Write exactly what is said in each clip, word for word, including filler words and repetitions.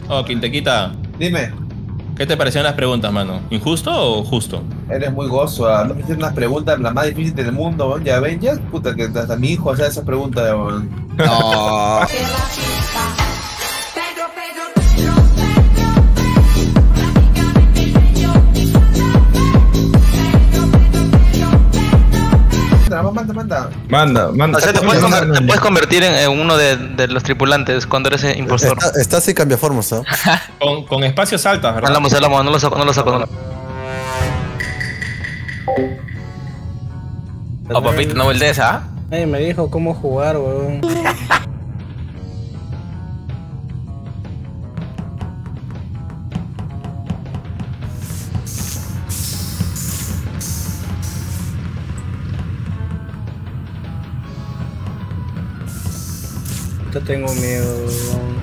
Oh, Quintequita, Dime, ¿qué te parecieron las preguntas, mano? ¿Injusto o justo? eres muy gozo. ah, No me hicieron unas preguntas las más difíciles del mundo, weón. Ya ven, ya, puta, que hasta mi hijo hace esas preguntas, weón. No. Manda, manda, manda. Manda, manda. O sea, te puedes, conver- te puedes convertir en, en uno de, de los tripulantes cuando eres eh, impostor. Está, está sin cambiaformas, ¿no? Con, con espacios altos, ¿verdad? Hablamos, hablamos, no lo saco, no lo saco. No lo... Oh, papito, no voltees, ¿ah? Nadie me dijo cómo jugar, weón. Yo tengo miedo, weón.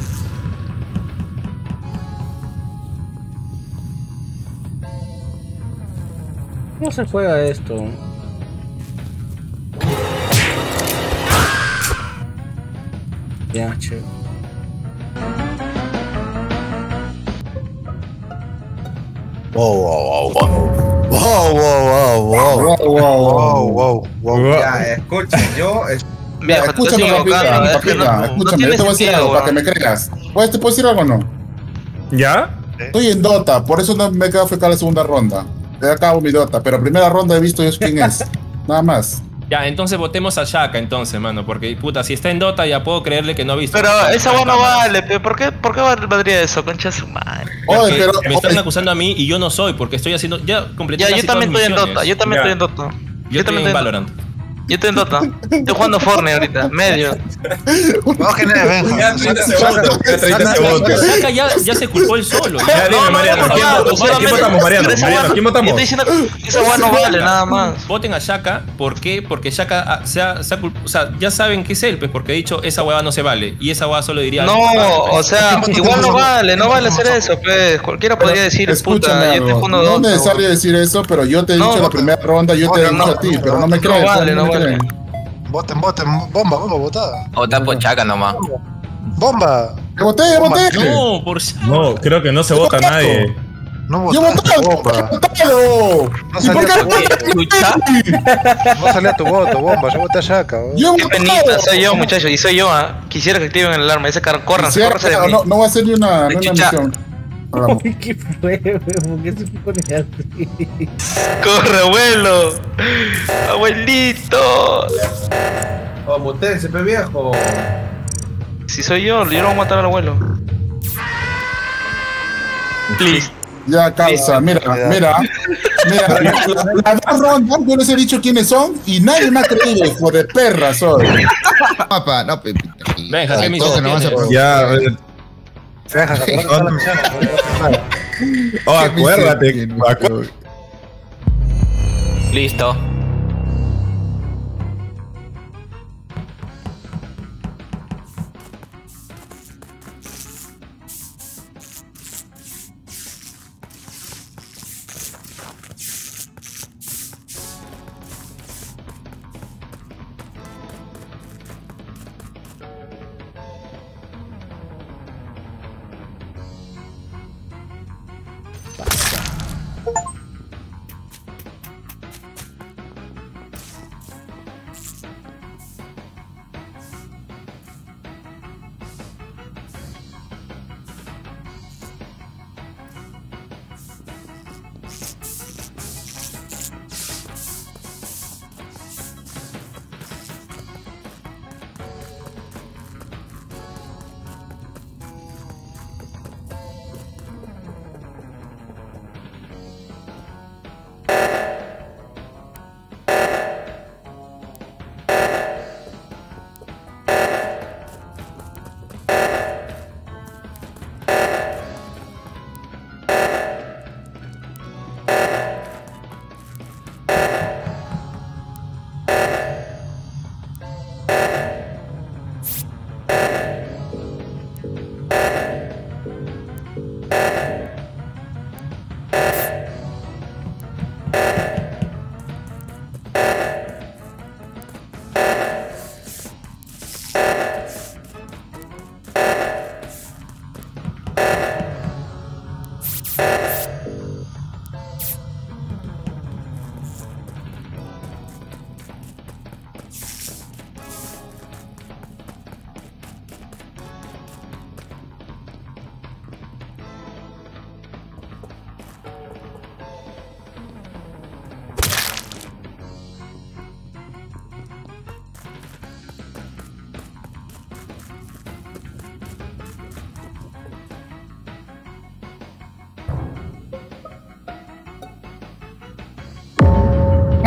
¿Cómo se juega esto? Ya, che. Wow, wow, wow, wow. Wow, wow, wow, wow. Wow, wow, wow. Ya, escucha, yo. es- Viejo, te estás Escúchame, equivocando, papita, es que no- papita, no escúchame, yo tiene te voy a decir sentido, algo para que weón. me creas. ¿Puedes, ¿Te puedo decir algo o no? ¿Ya? Estoy en Dota, por eso no me quedo acá la segunda ronda. Te acabo mi Dota, pero primera ronda he visto yo quién es. Nada más. Ya, entonces votemos a Shaka entonces, mano, porque puta, si está en Dota ya puedo creerle que no ha visto. Pero esa weá no vale, pe. ¿Por qué, ¿Por qué valdría eso, concha su madre? Oye, Porque pero. me están oye, acusando a mí y yo no soy, porque estoy haciendo. Ya completé Ya, yo casi también todas estoy mis en Dota, yo misiones. también Ya. estoy en Dota. Yo Yo estoy también en estoy en Valorant. Dota. Yo estoy en Dota. Estoy jugando Fortnite ahorita, medio. Vamos, ¿quién es, Benja? Ya treinta segundos. Ya treinta segundos. Shaka ya, ya se culpó él solo. Ya dime, Mariano. no, ¿Quién no, votó? solamente- ¿Quién votamos, Mariano? pero esa Mariano, weá- ¿quién Yo votamos? estoy diciendo que esa weá no vale, nada más. Voten a Shaka, ¿por qué? Porque Shaka ah, se ha, se ha culp- o sea, ya saben que es él, pues, porque ha dicho esa hueá no se vale. Y esa hueá solo diría. No, o sea, igual no vale, no vale hacer eso, pues. Cualquiera podría decir, Escúchame puta, yo estoy algo. jugando No es Dota. necesario decir eso, pero yo te he No, dicho la no, primera ronda, yo te he no, dicho no, a ti, no, pero no me no crees. vale, no no me vale. crees. Voten, voten. Bomba, bomba, votada. Vota por Shaka nomás. Bomba. ¡Te voté, te voté! No, por Shaka. No, creo que no se vota a nadie. No ¡Yo votaste, voté! bomba. ¡Votalo! No ¿Y por salía qué tu no voto. ¿Escucha? No salía tu voto, bomba. Yo voté a Shaka. weón. ¡Yo Qué voté! penita, soy yo, muchachos, y soy yo, ah. Quisiera que activen el alarma, ese carro, corran, Sí, córranse de no, mí. no, no va a ser ni una, ni una Chucha. misión. Vamos. ¿Qué fue, weón? ¿Por qué se pone así? Corre, abuelo. Abuelito. Oh, mutense, pe viejo. Si soy yo, yo no voy a matar al abuelo. Please. Ya, causa, mira, mira, mira, la- las dos rondas yo les he dicho quiénes son y nadie me ha creído, hijo de perra soy. Papá, no, pe- Venga, ¿qué Ay, misión todo, no vas a tienes? poder. Ya, eh, Benja, que no te la misión, oh, acuérdate. acu- Listo.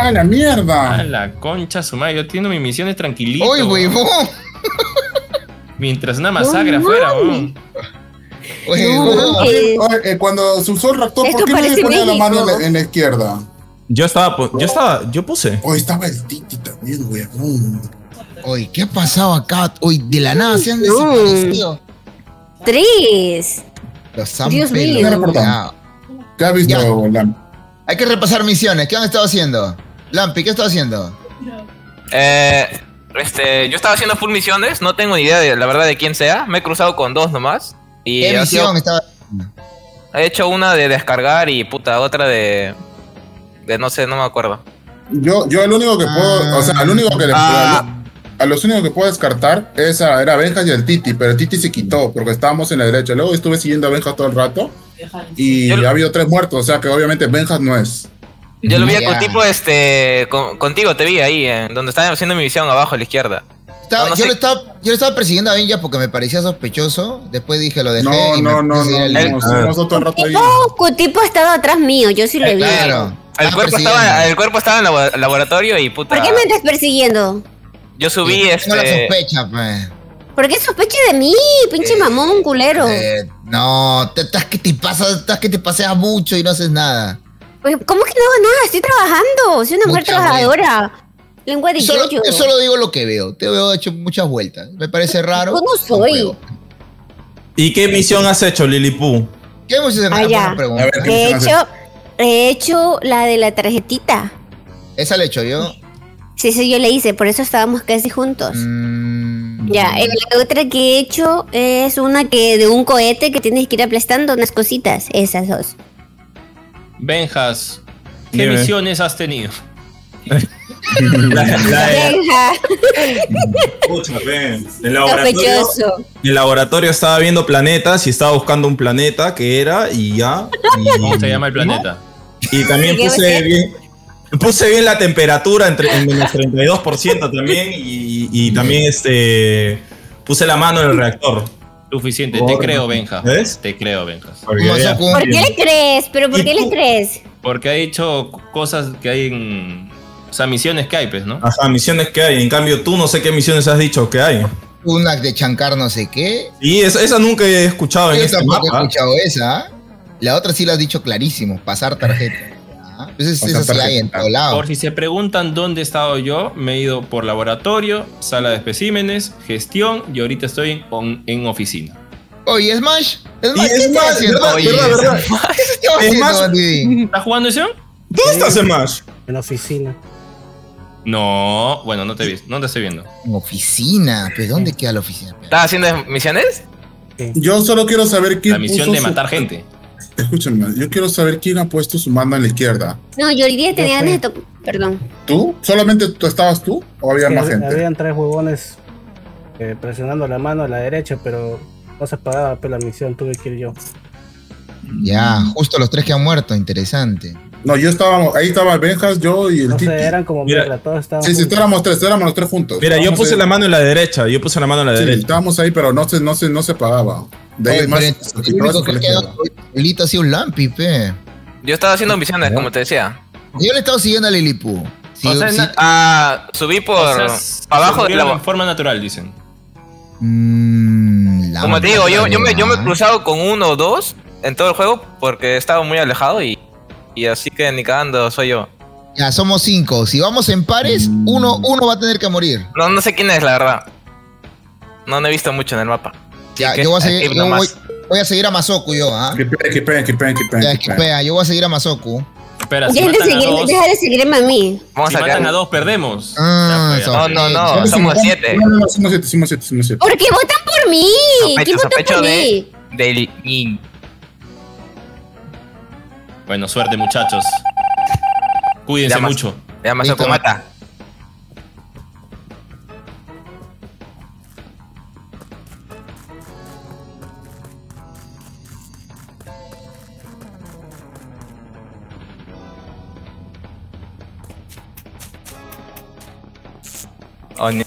¡Ah, la mierda! A la concha su madre, yo tengo mis misiones tranquilito. ¡Uy, huevón! Mientras una masacre afuera, weón. Huevón. Oye, eh, cuando se usó el reactor, Esto ¿por qué no le parece ponía la México. mano en la, en la izquierda? Yo estaba, pu- yo estaba, yo puse. Hoy estaba el Titi también, huevón. Oye, ¿qué ha pasado acá? Uy, de la nada se han No. desaparecido. Tres. Los han Dios mío. pelado. ¿Qué has visto, Ya. Lam? Hay que repasar misiones. ¿Qué han estado haciendo? Lampi, ¿qué has estado haciendo? Eh, este, yo estaba haciendo full misiones, no tengo ni idea de la verdad de quién sea. Me he cruzado con dos nomás. Y ¿Qué ha sido- misión estaba? he hecho una de descargar y puta, otra de. de no sé, no me acuerdo. Yo, yo el único que puedo, o sea, el único que le Ah. a los únicos que puedo descartar esa era Benjas y el Titi, pero el Titi se quitó porque estábamos en la derecha. Luego estuve siguiendo a Benjas todo el rato y Yo- ha habido tres muertos, o sea que obviamente Benjas no es. Yo lo vi Ya. con tipo este. con- contigo te vi ahí, en donde estaba haciendo mi misión abajo a la izquierda. Estaba- No, no yo, sé. lo estaba, yo lo estaba persiguiendo a Benja porque me parecía sospechoso. Después dije, lo dejé. No, y me no, no, puse a no, seguir no, al- no, estuvimos todo el rato ahí. Tipo, Cutipo estaba atrás mío, yo sí lo vi. Claro. El estaba cuerpo, persiguiendo. estaba, el cuerpo estaba en el labo- laboratorio y puta. ¿Por qué me estás persiguiendo? Yo subí Tengo la este. sospecha, pues. ¿Por qué sospecha de mí? Pinche Eh, mamón, culero. Eh, no, te- estás que te pasa, estás que te paseas mucho y no haces nada. Pues, ¿cómo que no hago nada? Estoy trabajando. Soy una mujer Mucha trabajadora. Lengua de Solo, yoyo. yo solo digo lo que veo. Te veo hecho muchas vueltas. Me parece raro. Yo no soy. ¿Y qué misión has hecho, Lilipú? ¿Qué hemos hecho? Ah, ya. Pregunta. A ver, ¿qué He misión has hecho, he hecho la de la tarjetita. Esa la he hecho yo. Sí, sí, yo le hice, por eso estábamos casi juntos. Mm, Ya, eh, la otra que he hecho es una que de un cohete que tienes que ir aplastando unas cositas, esas dos. Benjas, ¿qué Dime. misiones has tenido? La, la de- Venga, Escucha, ven. El laboratorio, sospechoso. el laboratorio estaba viendo planetas y estaba buscando un planeta que era y ya. Y, ¿Cómo se llama el planeta? y también ¿Qué va a puse ser? bien, puse bien la temperatura entre, en menos treinta y dos por ciento también y, y también este puse la mano en el reactor. Suficiente, te Por- creo, Benja. ¿Ves? Te creo, Benjas. Porque ¿Cómo ya- pasó con- ¿Por qué le crees? ¿Pero por ¿Y qué le tú? crees? Porque ha dicho cosas que hay en. O sea, misiones que hay, pues, ¿no? Ajá, misiones que hay. En cambio, tú no sé qué misiones has dicho que hay. Una de chancar no sé qué. Y esa, esa nunca he escuchado en Yo este tampoco he mapa. escuchado esa. ¿ah? La otra sí la has dicho clarísimo. Pasar tarjeta. ¿ah? Entonces Pasar esa sí hay en tarjeta. todo lado. Por si se preguntan dónde he estado yo, me he ido por laboratorio, sala de especímenes, gestión y ahorita estoy en, en oficina. Oye, Smash. Y Smash, ¿qué es estás más, haciendo? verdad, Oye, verdad, verdad. ¿qué se estaba Es haciendo, más- Andy? ¿Estás jugando eso? ¿Dónde estás, Smash? En la oficina. No, bueno, no te vi, no te estoy viendo. En oficina. ¿Pues dónde queda la oficina? ¿Estás haciendo misiones? Yo solo quiero saber quién La misión puso de su- matar gente. Escúchame, yo quiero saber quién ha puesto su mano en la izquierda. No, yo hoy día tenía Yo ganas de to- Perdón. ¿Tú? ¿Solamente tú estabas tú o había Sí, más hab- gente? Habían tres huevones eh, presionando la mano a la derecha, pero no se pagaba pues, la misión, tuve que ir yo. Ya, justo los tres que han muerto. Interesante. No, yo estaba, ahí estaba Benjas, yo y el No Titi. sé, eran como Mira. mierda, todos estaban. Sí, sí, juntos. éramos tres, éramos los tres juntos. Mira, yo Estábamos puse ahí. la mano en la derecha. Yo puse la mano en la Sí, derecha. estábamos ahí, pero no se, no se, no se pagaba. De ahí Oye, más, pero se el quitó único eso que que ha le quedado quedaba. solito ha sido un Lampi, pe. Yo estaba haciendo misiones, como te decía. Yo le he estado siguiendo a Lilipu. Sí, O sea, sí. na- Ah, subí por. O sea, abajo se del murieron labo- en forma natural, dicen. Mm, la Como te digo, yo, yo, me, yo me he ¿ah? cruzado con uno o dos en todo el juego porque estaba muy alejado y, y así que ni cagando soy yo. Ya, somos cinco. Si vamos en pares, uno, uno va a tener que morir. No, no sé quién es, la verdad. No, no he visto mucho en el mapa. Ya, que yo voy a hay que seguir, ir yo voy, nomás. voy a seguir a Masoku yo, ¿ah? Equipea, equipea, equipea, equipea, Ya, equipea. esquipea, yo voy a seguir a Masoku. Espera, si Deja de, matan a seguir, dos, deja de seguirme a mí. Vamos si a matan sacar. a dos, perdemos. Ah, Ya, pues, ya. No, no, no, ¿Cuántos somos somos? siete. No, no, no, somos siete, somos siete, somos siete. ¿Por qué votan por mí? ¿Quién Sospecho, votó sospecho por de. mí? Del. y- Bueno, suerte, muchachos. Cuídense Llamas. mucho. Ya más Listo. mata. Oh, ni-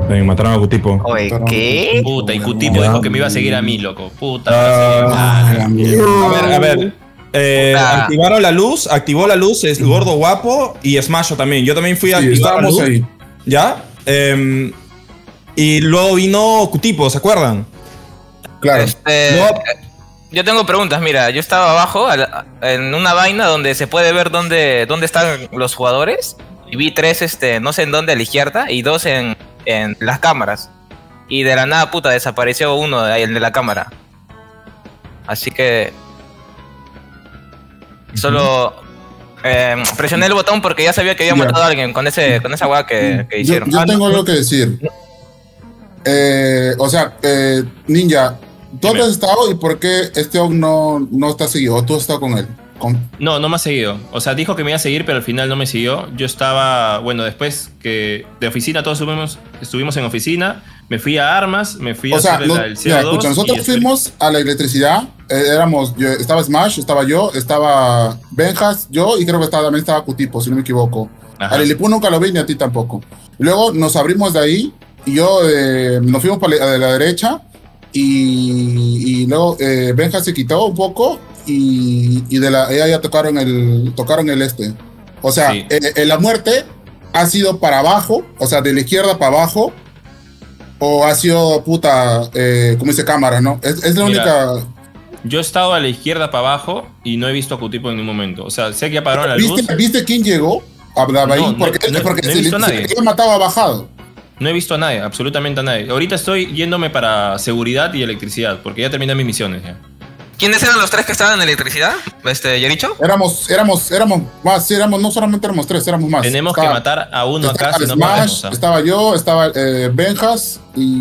Me mataron a Cutipo. Oye, ¿qué? Puta, y Cutipo dijo que me iba a seguir a mí, loco. Puta, me Ah, iba a seguir. A ver, a ver. Eh, Puta. activaron la luz, activó la luz, es Gordo Guapo y Smasho también. Yo también fui a Sí, activar la estábamos luz. ahí. ¿Ya? Em, y luego vino Cutipo, ¿se acuerdan? Claro. Este, No. Yo tengo preguntas, mira, yo estaba abajo a la- en una vaina donde se puede ver dónde, dónde están los jugadores y vi tres, este, no sé en dónde a la izquierda y dos en, en las cámaras. Y de la nada, puta, desapareció uno, de ahí, el de la cámara. Así que... Solo eh, presioné el botón porque ya sabía que había Ya. matado a alguien con, ese, con esa hueá que, que Yo, hicieron. yo Ah, tengo no. algo que decir. Eh, o sea, eh, Ninja, ¿tú Dime. has estado y por qué este Og no, no está seguido? ¿O tú has estado con él? Con- No, no me ha seguido. O sea, dijo que me iba a seguir, pero al final no me siguió. Yo estaba, bueno, después que de oficina todos estuvimos, estuvimos en oficina, me fui a armas, me fui a O sea, hacer no- el, el mira, C O dos. escucha, nosotros y estoy- fuimos a la electricidad, eh, éramos, yo, estaba Smash, estaba yo, estaba Benjas, yo y creo que estaba, también estaba Cutipo, si no me equivoco. Ajá. A Lilipú nunca lo vi ni a ti tampoco. Luego nos abrimos de ahí y yo eh, nos fuimos para la, de la derecha y, y luego eh, Benjas se quitó un poco y, y de la ella ya tocaron el tocaron el este. O sea, Sí. eh, eh, la muerte ha sido para abajo, o sea, de la izquierda para abajo. O ha sido puta, eh, como dice cámara, ¿no? Es, es la Mira, única. Yo he estado a la izquierda para abajo y no he visto a Cutipo en ningún momento. O sea, sé que apagaron la luz. ¿Viste, ¿Viste quién llegó? Hablaba ahí. No, no, porque no, porque no he si, visto a si nadie. le había matado, ha bajado. No he visto a nadie, absolutamente a nadie. Ahorita estoy yéndome para seguridad y electricidad, porque ya terminé mis misiones ya. ¿Quiénes eran los tres que estaban en electricidad? Este, ¿Yericho? Éramos, éramos, éramos más, sí, éramos, no solamente éramos tres, éramos más. Tenemos Estaba- que matar a uno acá estaba si no Smash, podemos. ¿ah? estaba yo, estaba eh, Benjas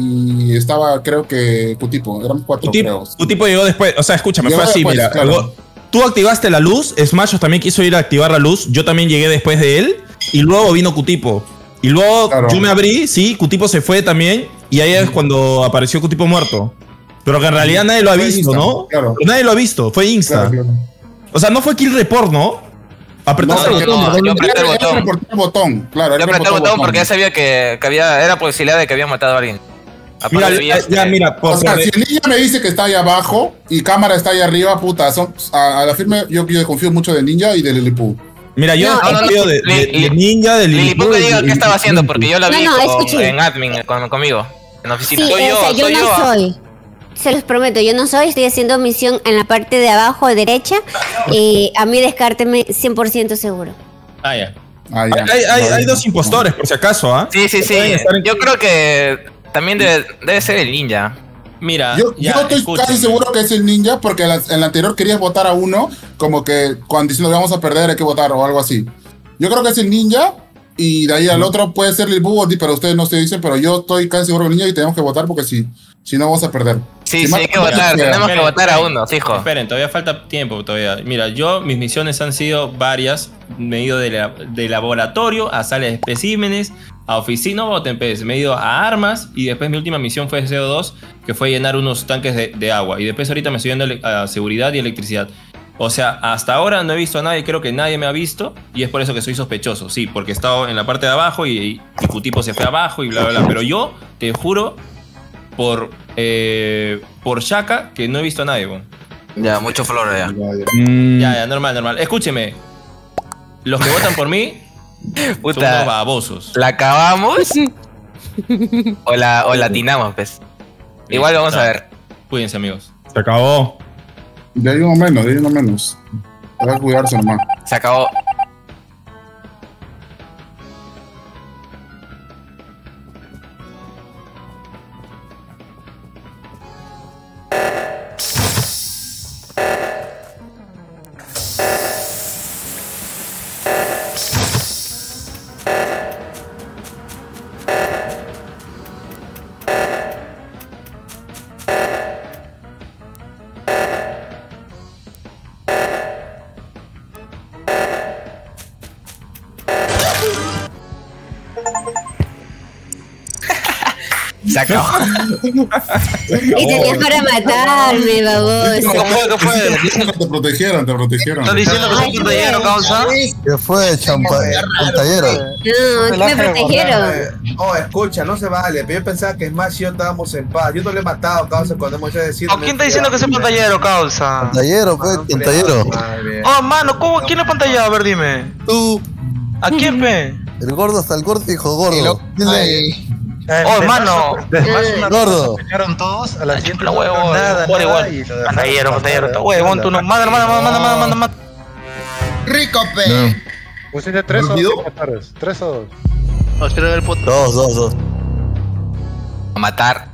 y estaba, creo que Cutipo. Éramos cuatro, creo. Cutipo, Cutipo llegó después. O sea, escúchame, Llegó fue así, después, mira. claro. algo- Tú activaste la luz, Smashos también quiso ir a activar la luz, yo también llegué después de él, y luego vino Cutipo. Y luego Claro. yo me abrí, sí, Cutipo se fue también, y ahí es cuando apareció Cutipo muerto. Pero que en realidad nadie lo ha Fue visto, Insta, ¿no? claro. Nadie lo ha visto, fue Insta. Claro, claro. O sea, no fue kill report, ¿no? Apretaste No, el no, botón. no, yo apreté el Era- era botón. reportar el botón, claro. Yo era apreté el reportar botón porque ya sabía que, que había, era posibilidad de que había matado a alguien. Aparte Mira, vi, ya, este, ya, mira, por O sea, por- si el niño me dice que está ahí abajo y cámara está ahí arriba, puta, son, a, a la firme yo, yo confío mucho de Ninja y de Lilipú. mira, yo No, he no, no, confío de, de- Li- de Ninja, de Liliput que diga qué estaba haciendo porque yo la vi No, no, con- escuche. en admin con- conmigo, en la Sí, oficina. soy o yo, sea, yo soy no yo. ah. soy. Se los prometo, yo no soy, estoy haciendo misión en la parte de abajo derecha. Y a mí descárteme cien por ciento seguro. Ah, ya. Ah, ya. Hay, hay- No, hay no, dos no. impostores, por si acaso, ¿ah? Sí, sí, sí. Pueden estar en- Yo creo que también debe, debe ser el ninja. Mira, Yo, ya, yo estoy escúchame. casi seguro que es el Ninja porque en la, en la anterior querías votar a uno, como que cuando diciendo que vamos a perder hay que votar o algo así. Yo creo que es el Ninja y de ahí al otro puede ser el Búho, pero ustedes no se dicen, pero yo estoy casi seguro que el Ninja y tenemos que votar porque si, si no vamos a perder. Sí, Si sí, matan hay que a votar. alguien, Tenemos que Esperen, votar a esperen. uno, fijo. Esperen, todavía falta tiempo todavía. Mira, yo, mis misiones han sido varias. Me he ido de, la- de laboratorio a sala de especímenes, a oficina, no voten, pues. Me he ido a armas y después mi última misión fue C O dos, que fue llenar unos tanques de, de agua. Y después ahorita me estoy yendo a seguridad y electricidad. O sea, hasta ahora no he visto a nadie, creo que nadie me ha visto y es por eso que soy sospechoso. Sí, porque he estado en la parte de abajo y, y Cutipo se fue abajo y bla, bla, bla. Pero yo, te juro, por, eh, por Shaka, que no he visto a nadie, weón. Ya, mucho flor ya. Mm, Ya, ya, normal, normal. Escúcheme. Los que votan por mí son unos Puta, babosos. ¿la acabamos? o la, o la atinamos, pues. Igual vamos a ver. Cuídense, amigos. Se acabó. De ahí uno menos, de ahí uno menos. Hay que cuidarse nomás. Se acabó. Se acabó. Y tenías para matarme, baboso. ¿Qué fue? ¿Qué fue? Te protegieron, te protegieron. ¿Estás diciendo que soy pantallero, causa? ¿Qué fue, champa? Pantallero. No, me protegieron. Oh, escucha, no se vale. Pero yo pensaba que Smash y yo estábamos en paz. Yo no le he matado, causa, cuando hemos hecho decir. ¿O quién está diciendo que soy pantallero, causa? Pantallero, pues, pantallero. Oh, mano, ¿cómo? ¿Quién es pantallero? A ver, dime. Tú. ¿A quién, pe? El gordo hasta el gordo dijo gordo. Ay, Oh, hermano. Gordo. Pegaron todos, a la siguiente La no huevo, hicieron nada, igual, nada, igual. y lo dejaron Pantallero, pasar pantallero. a la Huevón, tú no. Manda, manda, manda, manda, manda, manda. rico, pe. ¿Pusiste tres o ¿Olvidó? dos tardes? ¿Tres o dos? Dos, dos, dos. A matar.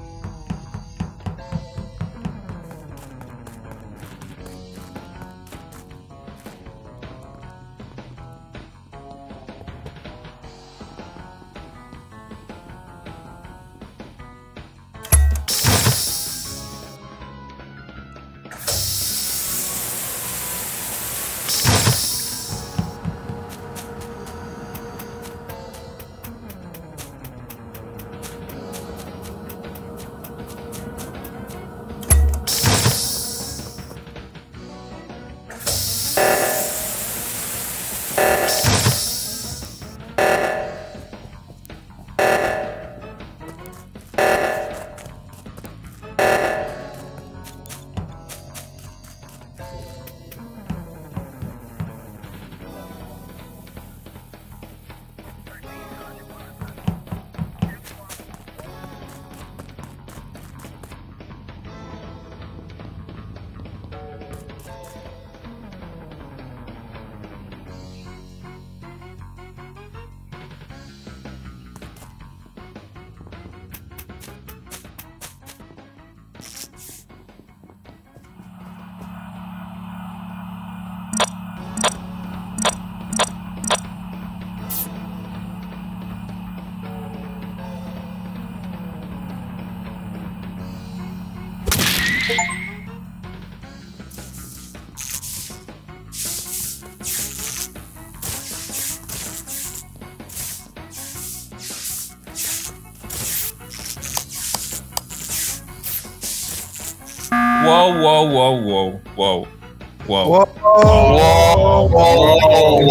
Wow, wow, wow, wow, wow. Wow. Wow, wow,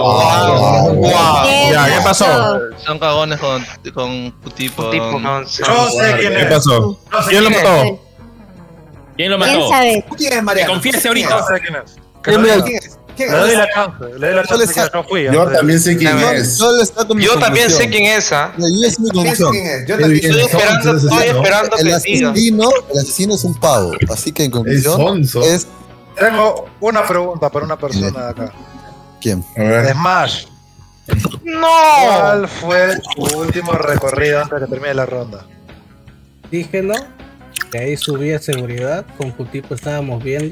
wow, wow. Ya, ¿qué pasó? Son cagones con, con tipo. Yo sé quién ¿Qué es. pasó? ¿Quién lo mató? ¿Quién lo ¿Quién mató? sabe? ¿Quién es Que Mariano? confiese Yo ahorita. sé quién es. Que ¿Quién lo es? diga. ¿Quién es? ¿Quién Le doy es? la chance, le doy la Yo le chance que sa- yo fui. Yo antes. también sé quién Yo- es. Yo le saco mi Yo también sé conclusión. quién es esa. Y es mi ¿Quién es? conclusión. ¿Quién es? Yo también Estoy esperando, estoy esperando El que diga. asesino, el asesino es un pavo. Así que en conclusión sonso. es Tengo una pregunta para una persona de acá. ¿quién? A ver. Smash, ¡No! ¿cuál fue tu último recorrido antes de que termine la ronda? Dije, ¿no? Que ahí subí a seguridad, con Cutipo estábamos viendo.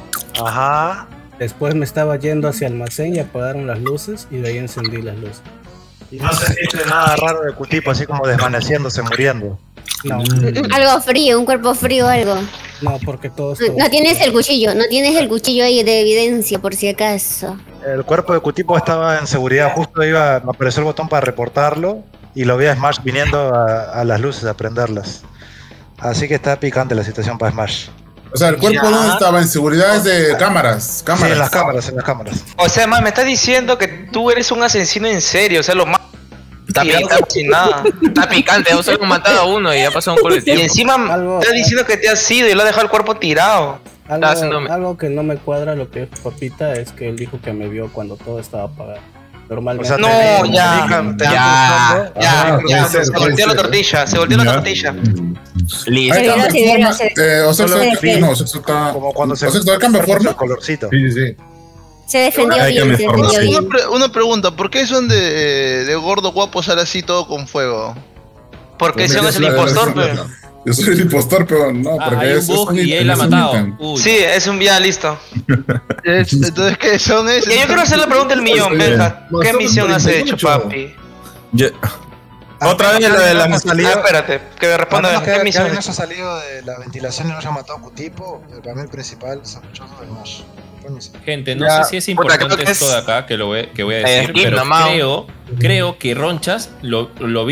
Ajá. Después me estaba yendo hacia el almacén y apagaron las luces y de ahí encendí las luces. Y no sentiste nada raro de Cutipo, así como desvaneciéndose, muriendo. No, Algo frío, un cuerpo frío, algo. no, porque todos... No, no tienes el cuchillo, no tienes el cuchillo ahí de evidencia, por si acaso. El cuerpo de Cutipo estaba en seguridad, justo iba, me apareció el botón para reportarlo y lo vi a Smash viniendo a, a las luces a prenderlas. Así que está picante la situación para Smash. O sea, el cuerpo Ya. no estaba en seguridad es de cámaras. Sí, Cámaras. en las cámaras, en las cámaras. O sea, man, me estás diciendo que tú eres un asesino en serio, o sea, lo más Está, tirado pica- sin nada. está picante, o sea, hemos matado a uno y ya pasó un culo de Y tiempo. encima Algo- estás diciendo que te has ido y lo has dejado el cuerpo tirado. Algo, haciéndome- algo que no me cuadra lo que es Papita es que él dijo que me vio cuando todo estaba apagado. O Normalmente... sea, No, te vi- ya, te vi can- te vi ya, cruzando. Ya, Ah, ya, puede ser, se puede volteó la ser. tortilla, se volteó la Ya. tortilla. Listo. Ahí Pero cambia no se forma. ve, se- Eh, o sea, se sexo- ve. no, sexo está. Como cuando se O sea, ¿todo cambia forma? el colorcito. Sí, sí, sí. Se defendió Hay que bien, se mejorar, defendió sí. bien. Una, pre- una pregunta, ¿por qué son de, de gordo guapo sale así todo con fuego? Porque ese Yo no es el soy la- impostor, la- pero. Yo soy el impostor, pero no, Ah, porque hay un eso es bug un y él la ha es un matado. ítem. Uy. Sí, es un ya listo. Es- Entonces, ¿qué son esos? Ya, yo quiero hacer la pregunta del millón, Benja. ¿Qué misión has hecho, papi? Yo- Otra vez la de la Ah, salida. espérate, que me responda. Menos ¿Qué que, que misión alguien has haya hecho? salido de la ventilación y no haya matado a Cutipo, eh, para mí el principal sospechoso es Smash. Después no sé. Gente, no Ya, sé si es puta, importante creo que esto es- de acá que, lo voy, que voy a Eh, decir, Skin pero nomás. creo, creo que Ronchas lo, lo vi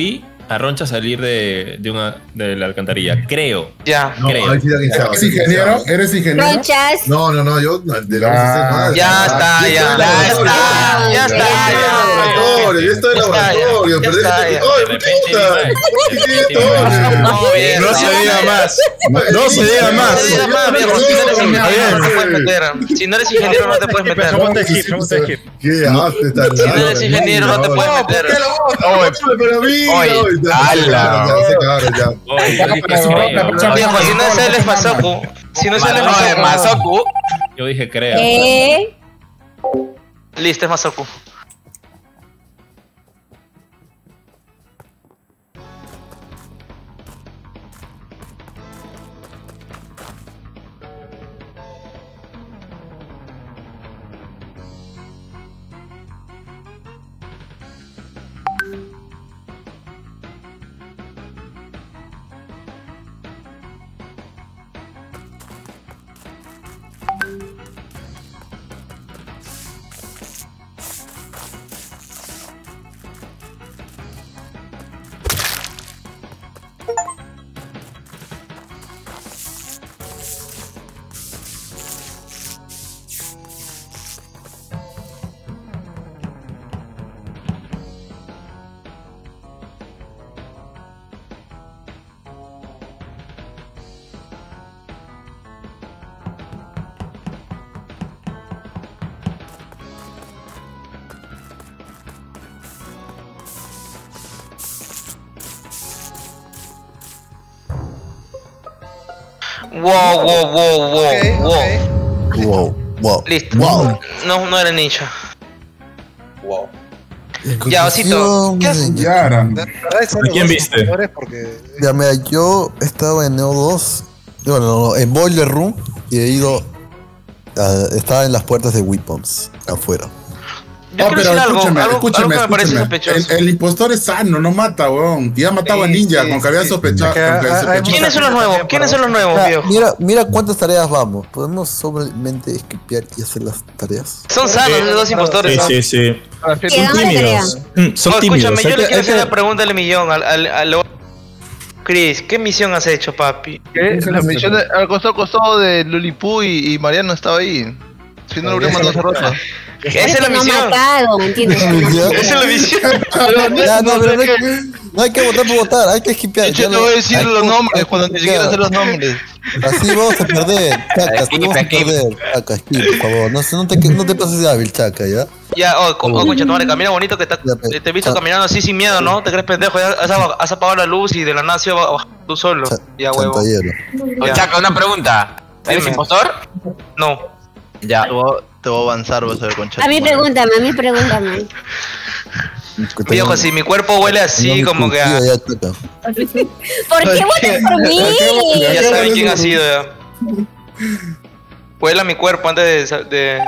a Roncha salir de, de una de la alcantarilla. Creo. Ya. No, creo. ¿Eres ingeniero? ¿Eres ingeniero? Ronchas. No, no, no, yo de la Ah, ya está, ya. Ya está, ya está. laboratorio, yo estoy en laboratorio, Ya perdí está, el- ya. ¡Ay, puta! No, bien, No se bien. diga más. No se diga No más. se diga más, viejo. Si no eres ingeniero, no te puedes meter. Si no eres ingeniero, no te puedes meter. Pregunta de Skip, pregunta de Skip. ¿Qué haces tan Si no eres ingeniero, no te puedes meter. Oye, pero mira, Oye, oye, ya, ala. ya, se cagaron, ya. Oye, yo dije creo. Viejo, si no es él, es Masoku. Si no es él, es Masoku. Masoku. Yo dije creo. ¿Qué? Listo, es Masoku. Wow, wow, wow, wow, Ok, wow. ok. Wow, wow. Listo. Wow. No, no era ninja. Wow. Ya, Osito, ¿qué haces? Ya, ¿A quién viste? Porque Ya, mira, yo estaba en Neo dos, bueno, no, en Boiler Room, y he ido, a- estaba en las puertas de Weapons, afuera. Yo No, quiero pero decir algo, escúchame, algo, escúchame, algo que me parece escúchame. sospechoso. El, el impostor es sano, no mata, weón. Ya mataba a Sí, Ninja sí, con que había sí. sospechado. Es que con que hay- hay sospechaba. ¿Quiénes son los nuevos? ¿Quiénes son los nuevos, Mira, viejo? mira, mira cuántas tareas vamos. ¿Podemos solamente skipear y hacer las tareas? Son sanos esos dos impostores. Sí, ¿no? sí, sí. ¿Qué Son dónde tímidos. Mm, Son Oh, tímidos. escúchame, yo Hay le que- quiero hay hacer que- la pregunta del millón al, al, al- Chris, ¿qué misión has hecho, papi? ¿Qué? La misión de- al costado costado de Lulipú y, y Mariano estaba ahí. Si no lo hubiera matado hace rato. Esa es la no misión. matado, ¿me entiendes? Esa es la misión. Ya, no, pero no hay, que- no hay que votar por votar, hay que skipear. Yo Ya te no- voy a decir hay los que- nombres hay que cuando ni siquiera sé skipear. los nombres. Así vamos a perder, Chaca, así Skip, vamos a skip. perder. Chaca, skip, por favor. No, no, te, no te pases de hábil, Chaca, ¿ya? Ya, oh, co- oh, concha, tu madre, camina bonito que está, Ya, pe- te he visto cha- caminando así sin miedo, ¿no? ¿Te crees pendejo? Ya has, has apagado la luz y de la nada has ido baj- baj- tú solo. Cha- Ya, huevo. Chantallero. Ya. Chaca, una pregunta. ¿Eres Dime. impostor? No. Ya. Te voy, a- te voy a avanzar, vas a ver, concha. A mí tu madre. pregúntame, a mí pregúntame. Que tengo- Viejo, si mi cuerpo huele así, tengo como que... cultivo ah, ya, Chaca. ¿Por qué votas por mí? ya saben quién ha sido, ya. Huele a mi cuerpo antes de... sa- de...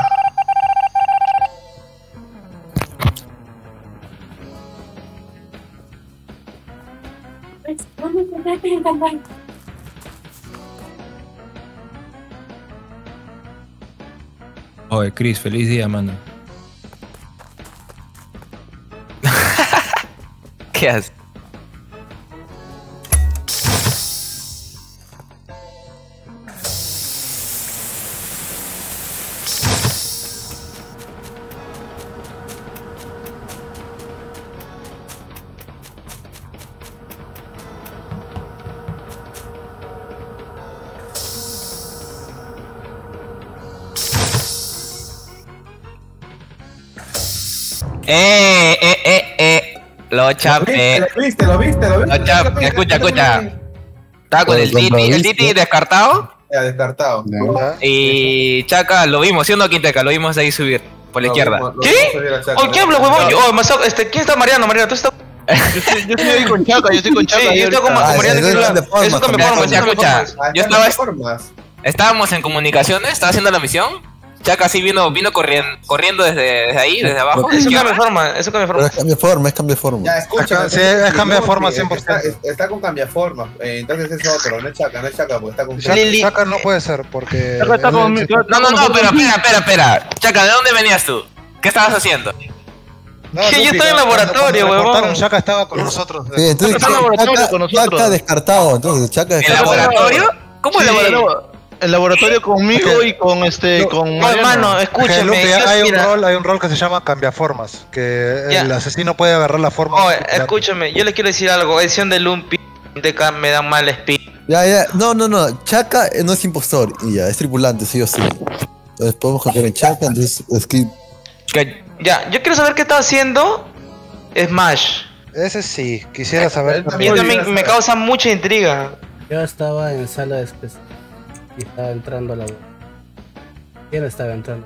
Oye, Chris, feliz día, mano. ¿Qué haces? Eh, eh, eh, eh. Lo chap, eh. ¿Lo viste? ¿Lo viste? ¿Lo viste? Lo chap, escucha, escucha. Estaba con el Lo- lo Titi, el viste. Titi descartado. Ya, descartado. Ya. Y Chaca, lo vimos, ¿sí o no, Quinteca? Lo vimos ahí subir, por la Lo izquierda. vimos- lo ¿Qué? vimos subir a Chaca, Oh, ¿qué ¿no? hablo, huevón? Yo- Oh, Maso- este, ¿quién está Mariano? Mariano, tú estás... Yo estoy, yo estoy ahí con Chaca, yo estoy con Chaca. Sí, ahí yo estoy con, ahorita. con Ah, Mariano. ese ¿quién es habla? de formas, Eso cambia también. formas, eso cambia Escucha, formas. Ah, Yo están las estaba- formas. Estábamos en comunicaciones, estaba haciendo la misión. Chaca sí vino, vino corriendo, corriendo desde, desde ahí, desde abajo. Eso izquierda. cambia forma, eso cambia Pero forma. es cambio de forma, es cambio de forma. Ya, escucha. Acá, sí, es cambio de forma cien por ciento. Está, está con cambiaforma. Eh, entonces es otro, no es Chaca, no es Chaca, porque está con Chaca, Lili. Chaca no puede ser porque. Chaca está con- él- No, no, no, pero espera, espera, espera. Chaca, ¿de dónde venías tú? ¿Qué estabas haciendo? No, Que yo Lupi, estoy en cuando- laboratorio, cuando reportaron, huevón. Chaka estaba con nosotros. Sí, entonces Está en laboratorio Chaka, con nosotros. Chaka descartado, entonces Chaka ¿En descartado. laboratorio? ¿Cómo Sí, el laboratorio? el laboratorio conmigo y con este, con No, hermano, Que, escúchame. Lupi, yo- hay, un mira, rol, hay un rol que se llama cambiaformas, que Ya. el asesino puede agarrar la forma. Oye, de- escúchame, yo le quiero decir algo. Edición de Lumpy de K me da mal speed. Ya, ya, no, no, no, Chaka eh, no es impostor, y ya, es tripulante, sí o sí. Entonces podemos confiar en Chaka, entonces Skip. Que- Ya, yo quiero saber qué está haciendo Smash. Ese sí, quisiera saber. Y eso me, me causa mucha intriga. Yo estaba en sala de especial y estaba entrando a la. ¿Quién estaba entrando?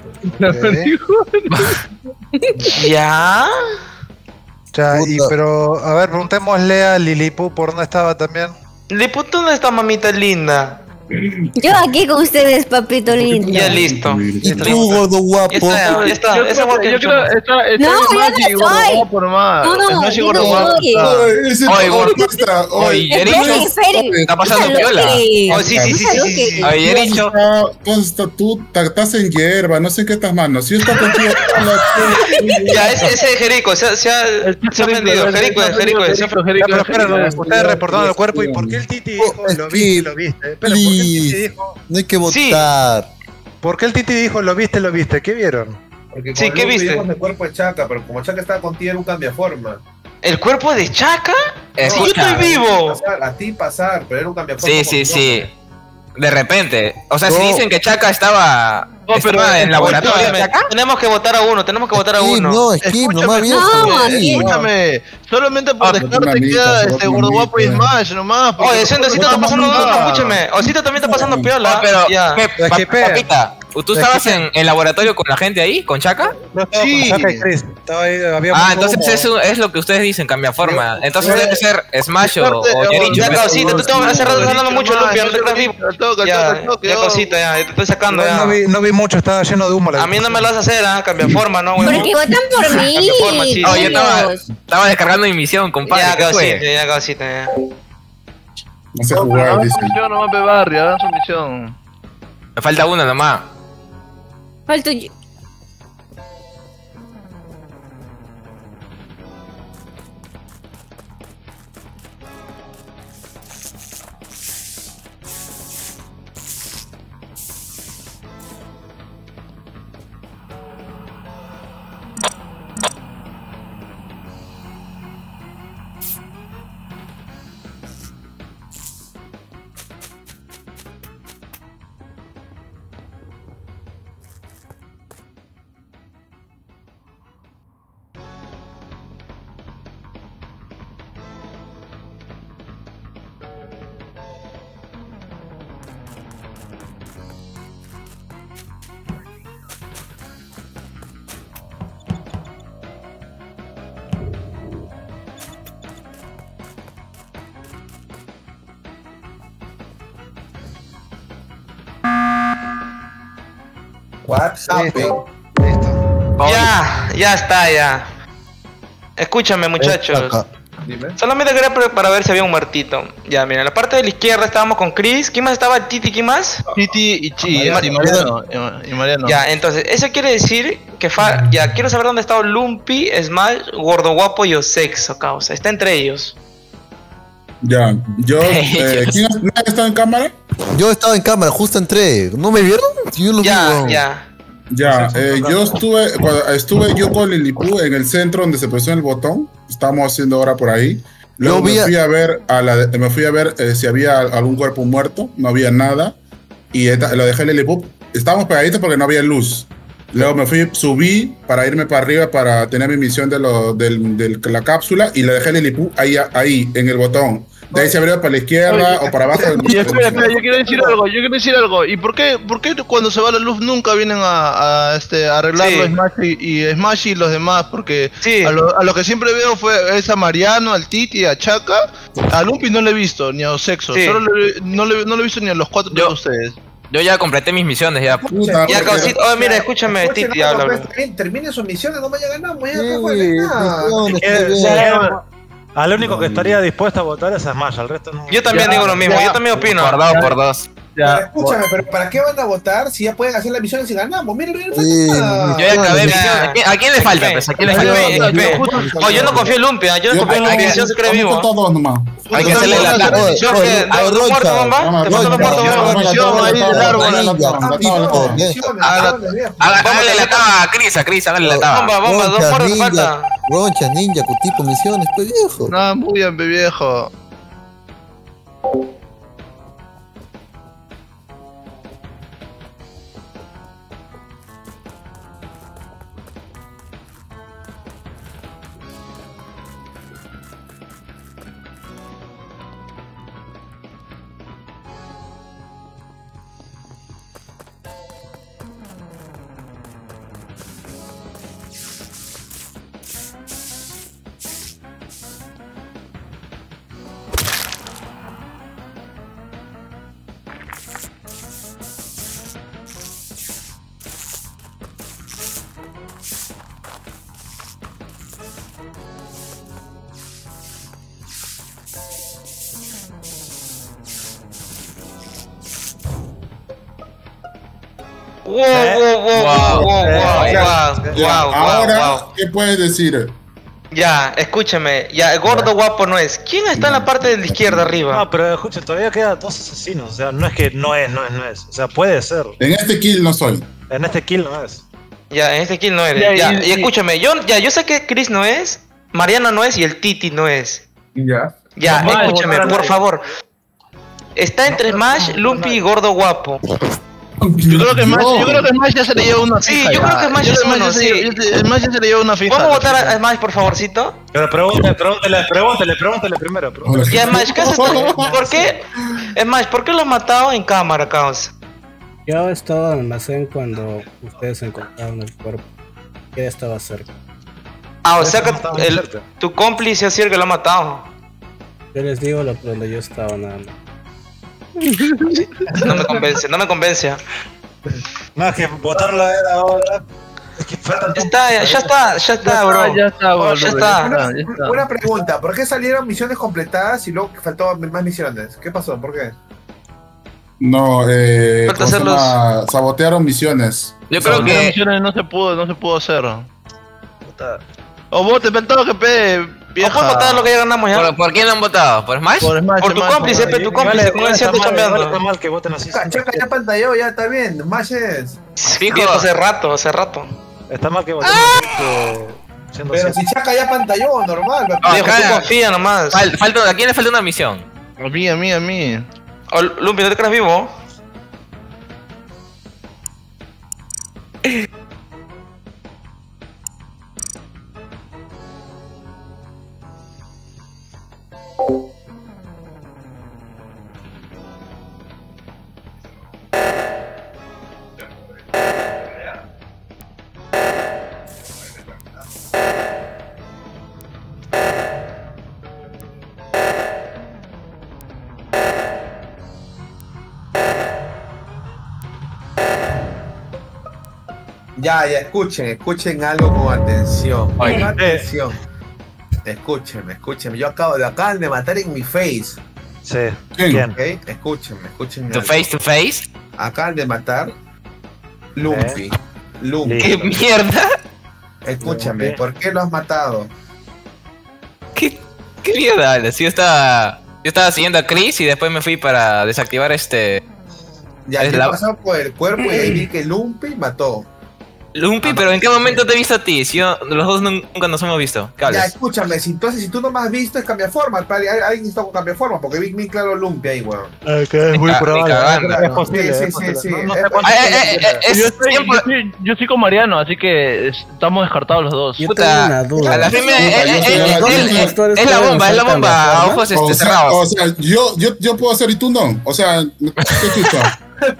¿Ya? Ya, y, Puta. pero, a ver, preguntémosle a Lilipu por dónde estaba también. Lipu, ¿dónde está mamita linda? Yo aquí con ustedes, papito lindo. Ya listo. Y tú, gordo guapo. Ya está, ya está. Yo Esa creo, guapa yo que creo está, está No, yo Smash no y Gordo soy. Guapo nomás. No, no, Smash y yo Gordo no Guapo soy. está. Oye, ese Oye, no gordo. muestra. Oye, Oye, Esperen, esperen. Está pasando Déjalo piola. que- Oh, sí, sí, sí, sí, sí, sí. Oye, tú Ericho. estás- tú estás- Tú ta- estás en hierba, no sé qué estás mano. Si yo estoy contigo. Ya, ese, ese es Jerico, se, ha- se ha, se ha vendido. Jerico, es Jerico, es. Ya, pero espera, ustedes reportaron el cuerpo y por qué el Titi dijo, Oh, lo viste, Skip, lo viste. Espera, ¿por qué el Titi please. dijo? No hay que Sí. votar. ¿Por qué el Titi dijo, lo viste, lo viste? ¿Qué vieron? Porque Sí, con ¿qué Luffy viste? vimos el cuerpo de Chaka, pero como Chaka estaba contigo era un cambiaforma. ¿El cuerpo de Chaka? Es Si yo estoy vivo. Pasar, a ti pasar, pero era un cambiaforma. Sí, sí, con sí. De repente. O sea, si No. dicen que Chaka estaba, No, pero estaba en laboratorio, escúchame, Chaka. tenemos que votar a uno, tenemos que votar a Skip, uno. no, Skip, nomás bien. No, Sí. Escúchame, solamente por Ah, descarte una queda amiguita, este una Gordo Guapo y amiguita. Smash nomás. porque Oye, Sendo, Osito está pasando duro, escúchame. Osito también está pasando piola. No, pero, Ya. ¿qué, Es pa- que, espera. papita, ¿tú estabas en el laboratorio con la gente ahí, con Chaka? No estaba Sí. con Chaka y Chris. Estaba ahí, había Ah, mucho entonces humo. eso es lo que ustedes dicen, cambia forma. Entonces Sí. debe ser Smash o, o Descarte, Yericho. Ya, o- Causita, tú estás hace rato hablando mucho, Lupi, no te estás vivo. Al toque, al Ya, toque, al toque, ya, oh. Causita, ya, te estoy sacando, No, no ya. vi, no vi mucho, estaba lleno de humo. la A mí no me lo vas a hacer, ¿ah? Cambia forma, ¿no, güey? Porque votan por mí. Cambia forma, sí. Oye, estaba, niños. estaba descargando mi misión, compadre. Ya, ¿qué fue? Causita, ya, Causita, ya. No sé jugar, dice. Yo nomás de barrio, hagan su misión. Me falta uno nomás. Falto yo. What's Listo. Listo. Ya, ya está, ya. Escúchame, muchachos. Chaka. Dime. Solamente quería pre- para ver si había un muertito. Ya, mira, en la parte de la izquierda estábamos con Chris. ¿Quién más estaba? Titi, ¿quién más? Titi y Chi, Mariano. y Mariano. y- Y Mariano. Ya, entonces, eso quiere decir que fa ya quiero saber dónde está Lumpy, Smash, Gordo Guapo y Osexo, causa. Está entre ellos. Ya, yo. Eh, ¿Quién ha- nadie está en cámara? Yo estaba en cámara, justo entré. ¿No me vieron? Yo lo vi, Ya, weón. ya. Ya, eh, yo estuve, cuando estuve yo con Lilipu en el centro donde se presiona el botón, estábamos haciendo ahora por ahí. Luego Yo vi me a- fui a ver, a la, me fui a ver eh, si había algún cuerpo muerto, no había nada, y eta- lo dejé en Lilipu. Estábamos pegaditos porque no había luz. Luego me fui, subí para irme para arriba para tener mi misión de, lo, del- del- la cápsula y le dejé a Lilipu ahí, ahí, en el botón. De ahí se abrió para la izquierda o para abajo. Y espera, espera, yo quiero decir algo, yo quiero decir algo. ¿Y por qué, por qué cuando se va la luz nunca vienen a, a, este, a arreglarlo Sí. Smash y, y Smash y los demás? Porque Sí. a, lo, a lo que siempre veo fue es a Mariano, al Titi, a Chaka. A Lumpy no le he visto, ni a Osexo. Sí. Solo le- no, le, no le he visto ni a los cuatro Yo- de ustedes. Yo ya completé mis misiones, ya. Puta, Ya, porque- Causita. Oye, mira, escúchame, Escuchen, Titi, no, habla. pues, habla. termine- Termine sus misiones, no vaya a ganar, ya Sí, no juegue nada. weón, estoy Eh, bien. sí, al único que estaría dispuesto a votar es a Smash, al resto no. Yo también Ya, digo lo mismo, ya. yo también opino. Por dos, por dos. Pero escúchame, pero ¿para qué van a votar si ya pueden hacer la misión si ganamos? Miren, miren, Sí, falta- Yo ya acabé misión. ¿A quién, a quién le falta? Pues? ¿A quién le falta? Oh, yo no confío en Lumpia, yo no confío en la misión se cree vivo. Todos nomás. Hay que hacerle la tapa. Yo que Oye, dos Rocha, muertos, bomba. Te faltan dos muertos, bomba. Misión ahí del árbol. Hágale la tapa a Cris, a Cris, hágale la tapa. Bomba, bomba, dos Ronchas, muertos ninja, falta. Ronchas, ninja, tipo misiones, pues viejo. No, muy bien, pe viejo. Wow, wow, wow, wow, wow, wow, Ya, wow, ahora, wow. ¿qué puedes decir? Ya, escúcheme, ya, el gordo guapo no es. ¿Quién está en la parte de la izquierda arriba? No, pero escucha, todavía quedan dos asesinos. O sea, no es que no es, no es, no es. O sea, puede ser. En este kill no soy. En este kill no es. Ya, en este kill no eres. Ya, Ya, y- y escúchame, yo, ya, yo sé que Chris no es, Mariana no es y el Titi no es. Ya. Ya, No, escúchame, no, no, por no. favor. Está entre Smash, Lumpy y Gordo Guapo. Yo creo que Smash, yo creo que Smash ya se le lleva una Sí, fija. yo ya. creo que Smash Yo es Smash uno, ya se sí. lleva- Smash ya se le lleva una fija. ¿Vamos a votar a Smash, por favorcito? Pero pregúntale, pregúntale, pregúntale, pregúntale primero. pregúntale. Ya, Smash, ¿qué haces tú? ¿Por qué? Smash, ¿por qué lo has matado en cámara, caos? Yo estaba en el almacén cuando ustedes encontraron el cuerpo. Ya estaba cerca. Ah, o sea que Estaba el- cerca. tu cómplice es el que lo ha matado. Yo les digo lo donde yo estaba nada más. No me convence, no me convence. No, es que votarlo era ahora. Es que faltan. Ya está, ya, ya está, ya está, bro. Ya está, bro. Ya está. Ya está. Una pregunta, ¿por qué salieron misiones completadas y luego faltó más misiones? ¿Qué pasó? ¿Por qué? No, eh. Falta ¿cómo se hacerlos- llama? Sabotearon misiones. Yo creo Las que. misiones no se pudo, no se pudo hacer. O vos te faltaba que pe, ¿O vieja. puedes votar lo que ya ganamos ya? ¿Por, ¿Por quién lo han votado? ¿Por Smash? Por Smash, Por tu Smash, cómplice, Smash. pe, tu cómplice, con el siete Está chambeando. mal que voten así. Chaca, Chaca ya pantalló, ya está bien. Mashes. Fijo. Viejo, hace rato, hace rato. Está mal que voten así. que- Siendo Pero así. si Chaca ya pantalló, normal. Ah, Viejo, cara. tú confía nomás. Fal- falta, ¿A quién le falta una misión? A mí, a mí, a mí. O, Lumpy, ¿no te crees vivo? Ya, ya, escuchen, escuchen algo con atención. Con Oye. atención. Escúchenme, escúchenme. Yo acabo de acaban de matar en mi face. Sí. ¿Quién? ¿Quién? ¿Ok? Escúchenme, escúchenme. ¿Tu algo. face to face? Acaban de matar Lumpy. Lumpy. ¿Qué mierda? Escúchame, Lumpy. ¿por qué lo has matado? ¿Qué, qué mierda hablas? Yo estaba. Yo estaba siguiendo a Chris y después me fui para desactivar este. Ya, Es te la- pasó por el cuerpo y ahí vi que Lumpy mató. Lumpy, pero ¿en qué momento te he visto a ti? Si yo, los dos nun- nunca nos hemos visto. ¿Qué Ya, hablas? escúchame, si, entonces si tú no me has visto es cambiar forma. Alguien está con cambiar forma, porque vi bien claro Lumpy ahí, weón. que es muy Ni ca- probable, ni cagando. Es posible. Sí, sí, es posible. sí, sí. No- no Es sé cuánto Ay, tiempo ay, ay, tiene. es Yo estoy, tiempo- yo, estoy, yo estoy con Mariano, así que es- estamos descartados los dos. Yo Puta, tengo una duda. a la primera, Puta, él- yo él- soy él- la- él- yo- él- yo- es la bomba, es la bomba, a ojos O este, sea, cerrados. o sea, yo, yo, yo puedo hacer y tú no. O sea, ¿qué chucha?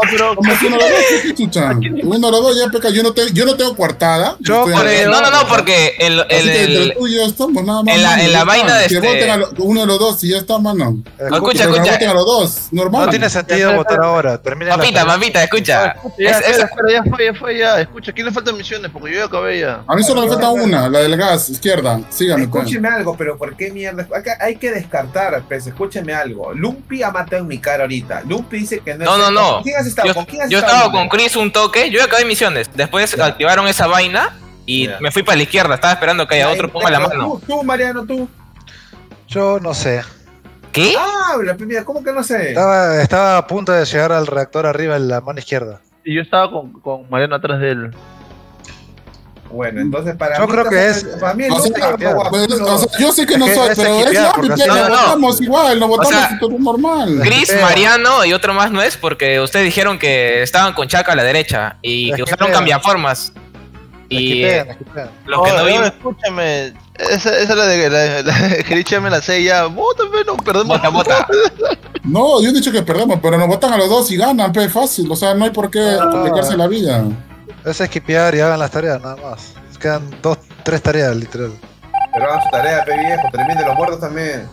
pero... Como si uno de los dos, ¿qué chucha? Uno de los dos ya peca, yo no, te, yo no tengo coartada. Yo, estoy porque, en- no, no, no, porque el, Así el, que entre el- tú y yo estamos, nada más. en la- mano, en la ya vaina está. de Que este- voten a lo- uno de los dos y ya está, mano. Escucha, Que escucha. voten a los dos, normal. No tiene sentido votar ahora. Termina Papita, papita, escucha. Ya, Es- espera, es- espera, ya fue, ya fue, ya. Escucha, ¿quién le faltan misiones? Porque yo ya acabé ya. A mí solo me falta una, la del gas, izquierda. Síganme, pues. Escúcheme algo, pero ¿por qué mierda? Acá hay que descartar, pues, escúcheme algo. Lumpy ha matado en mi cara ahorita. Lumpy dice que no No, es no, él. no. ¿Con quién has estado? Yo, ¿Con quién has yo estado, estaba con Lumpy? Chris un toque, yo ya acabé misiones. Después activaron esa vaina y Ya. me fui para la izquierda. Estaba esperando que haya otro, ponga la mano. Tú, tú, Mariano, tú. Yo no sé. ¿Qué? Ah, la primera, ¿cómo que no sé? Estaba, estaba a punto de llegar al reactor arriba en la mano izquierda. Y yo estaba con, con Mariano atrás de él. Bueno, entonces para Yo mí creo que está- es- Para mí el O Lumpy sea, es más guapo. pues, o sea, yo sé que no Es que soy, es pero es equipear, la porque pero así- No, no. votamos igual, nos votamos sea, todo normal. Chris, Pero- Mariano y otro más no es porque ustedes dijeron que estaban con Chaca a la derecha y Es que que usaron pegan. cambiaformas. Y eh, Esquipean, esquipean. los que no Oye, vimos. escúchame. Esa, esa es la de la, la que dicha me la sé ya. Vota, pero perdemos. Bota, bota. No, yo he dicho que perdemos, pero nos votan a los dos y ganan, pe, fácil. O sea, no hay por qué complicarse la vida. Es esquipear y hagan las tareas, nada más. Quedan dos, tres tareas, literal. Pero hagan su tarea, pe viejo. Terminen los muertos también.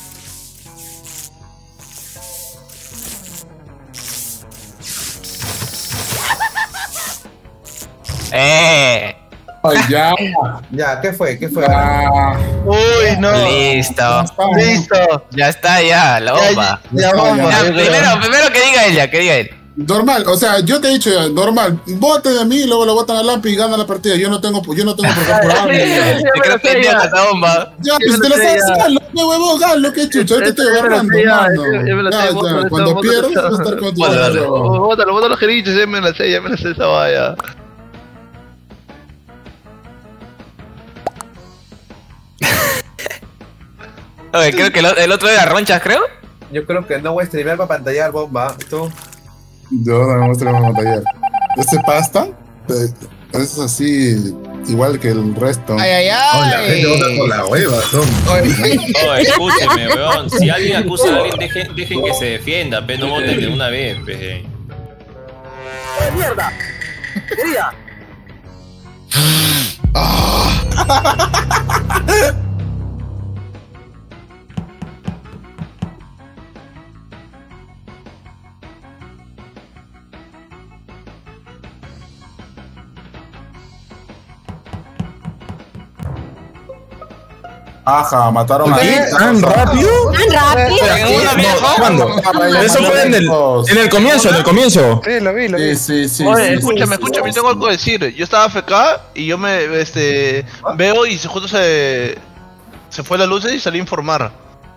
Eh, Ay, ya. Ya, ¿qué fue? ¿Qué fue? Ya. Uy, no. listo. Listo. Ya está, ya, la bomba. Ya, ya, bomba. Ya, primero, primero que diga ella, que diga él. Normal, o sea, yo te he dicho ya, normal, voten de mí y luego lo votan a Lampi y gana la partida. Yo no tengo, yo no tengo por qué apurarme. Yo creo que idiota esa bomba. Ya, pues te lo sabes, hazlo, qué huevo, hazlo, qué chucha, ahorita estoy agarrando, mano. Ya, ya, cuando pierdas vas a estar con tu Bótalo. dinero. Bótalo, bótalo los gerichos, ya me la sé, ya me la sé esa valla. Oye, creo que el, o- el otro era Ronchas, creo. Yo creo que no voy a streamear para pantallar bomba. ¿Tú? Yo no me muestro en taller. Este pasta eh, es así, igual que el resto. Ay, ay, Oh, la gente vota ay. por la hueva, son. Oh, escúcheme, weón. Si alguien acusa a alguien, dejen, dejen que se defienda, pe, no voten de una vez, pe. ¡Mierda! ¡Querida! Ajá, mataron a ¿Qué? ¿Tan rápido? ¿Tan rápido? En una viejo. ¿Cuándo? Eso fue en el, en el comienzo, en el comienzo. Sí, lo vi, lo vi. Sí, sí, sí. Oye, sí, escúchame, sí, escúchame, sí, tengo sí. algo que decir. Yo estaba A F K y yo me este veo y se- justo se se fue la luz y salí a informar.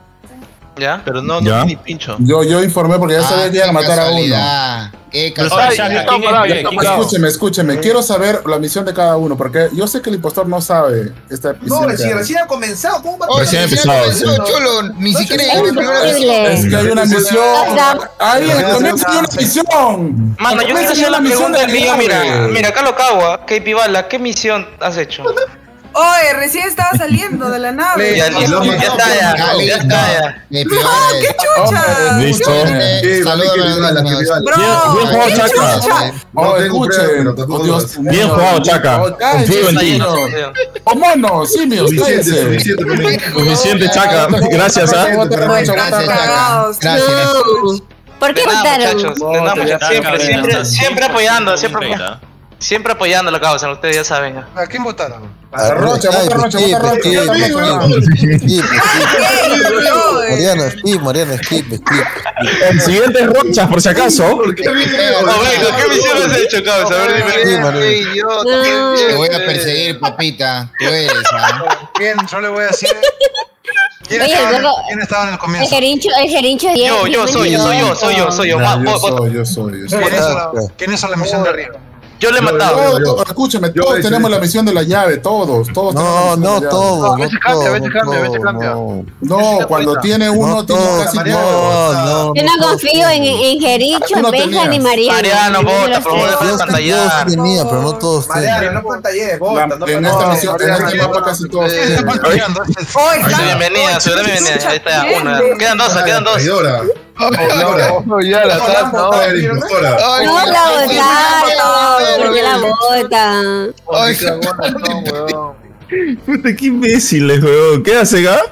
¿Ya? Pero no, Ya. no ni pincho. Yo, yo informé porque ya sabía que iban a matar a uno. casualidad. Qué Pero, casualidad. Ay, Chaca, yo ¿quién estaba es? yo ¿Quién estaba- es? Escúcheme, escúcheme, quiero saber la misión de cada uno, porque yo sé que el impostor no sabe esta misión. No, si recién ha comenzado, ¿cómo va a Oye, Recién si ya empezado, comenzó, sí. Cholo, ni siquiera es la primera vez. Horrible. Es que hay una misión. Ahí en el comienzo hay una misión. Mano, Al yo comienzo quiero hacer hay la una misión pregunta de que yo, mira, llave. mira, Carlos Cagua, K P Bala, ¿qué misión has hecho? Oye, recién estaba saliendo de la nave. Ya, ya, ya está, ya, Dale, ya está, ya. de ¡No, primera qué vez. chucha! Listo. Eh, Salúdame a los demás. Bro, Bien- bien jugado, qué Chaca. chucha. Oh, escuchen. Oh, Dios mío. Bien jugado, Chaca. Oh, cállense, Confío en ti. señor. Oh, mono, simios, cállense. Suficiente, Chaca. Gracias, ¿ah? Gracias, Cagados. Gracias. No. ¿Por qué De nada, votaron? muchachos, de nada, muchachos, Chaca, siempre, ven, siempre, Chaca. siempre apoyando, siempre, Siempre, apoyando, siempre apoyando la causa, ustedes ya saben. ya. ¿A quién votaron? A Rocha, Ay, bota Rocha, skip, bota Rocha. skip, bota skip, Rocha. skip, Ey, skip. bro, eh. Mariano, skip, Mariano, skip, skip. El siguiente es Ronchas, por si acaso. Oh, venga, ¿qué misión has hecho, causa? A ver, dime. Sí, Mariano. No. Te voy a perseguir, papita. Tú eres, ¿ah? ¿Quién? Yo le voy a decir. ¿Quién Oye, estaba, luego- ¿Quién estaba en el El comienzo? gerincho, el gerincho es Yo, yo soy, yo soy yo, soy yo, soy yo. Ya, Va, Yo vos- vos- soy, yo soy, yo soy. ¿Quién hizo la, ¿quién hizo la misión de arriba? Yo le he matado. Todos, escúchame, todos tenemos la misión de la llave, todos, todos No, tenemos la no misión de la llave. todo, a no veces cambia, a todo, veces no cambia, a veces todo, cambia. no. No, cuando tiene uno, No tiene todo, casi Mariano, todos. no, no, Yo no todo confío en, tiene. en Gericho, Uno en Benja tenía. ni Mariano. Mariano, Ninguno de vota, los por favor, tres. deja de Yo sí- pantallar. yo sí tenía, pero no todos Mariano, tienen. no pantalles, La- vota, no En esta pantalles. misión, en este mapa casi todos Eh, tienen. Oye, Soy está- bienvenida, soy Oye, bienvenida. chucha, Ahí está, ¿quién? una. Quedan dos, quedan dos. Traidora. No, ya la está, no. No la votaron, ¿por qué la votan? Puta, qué imbéciles, weón. ¿Qué hace, Gab?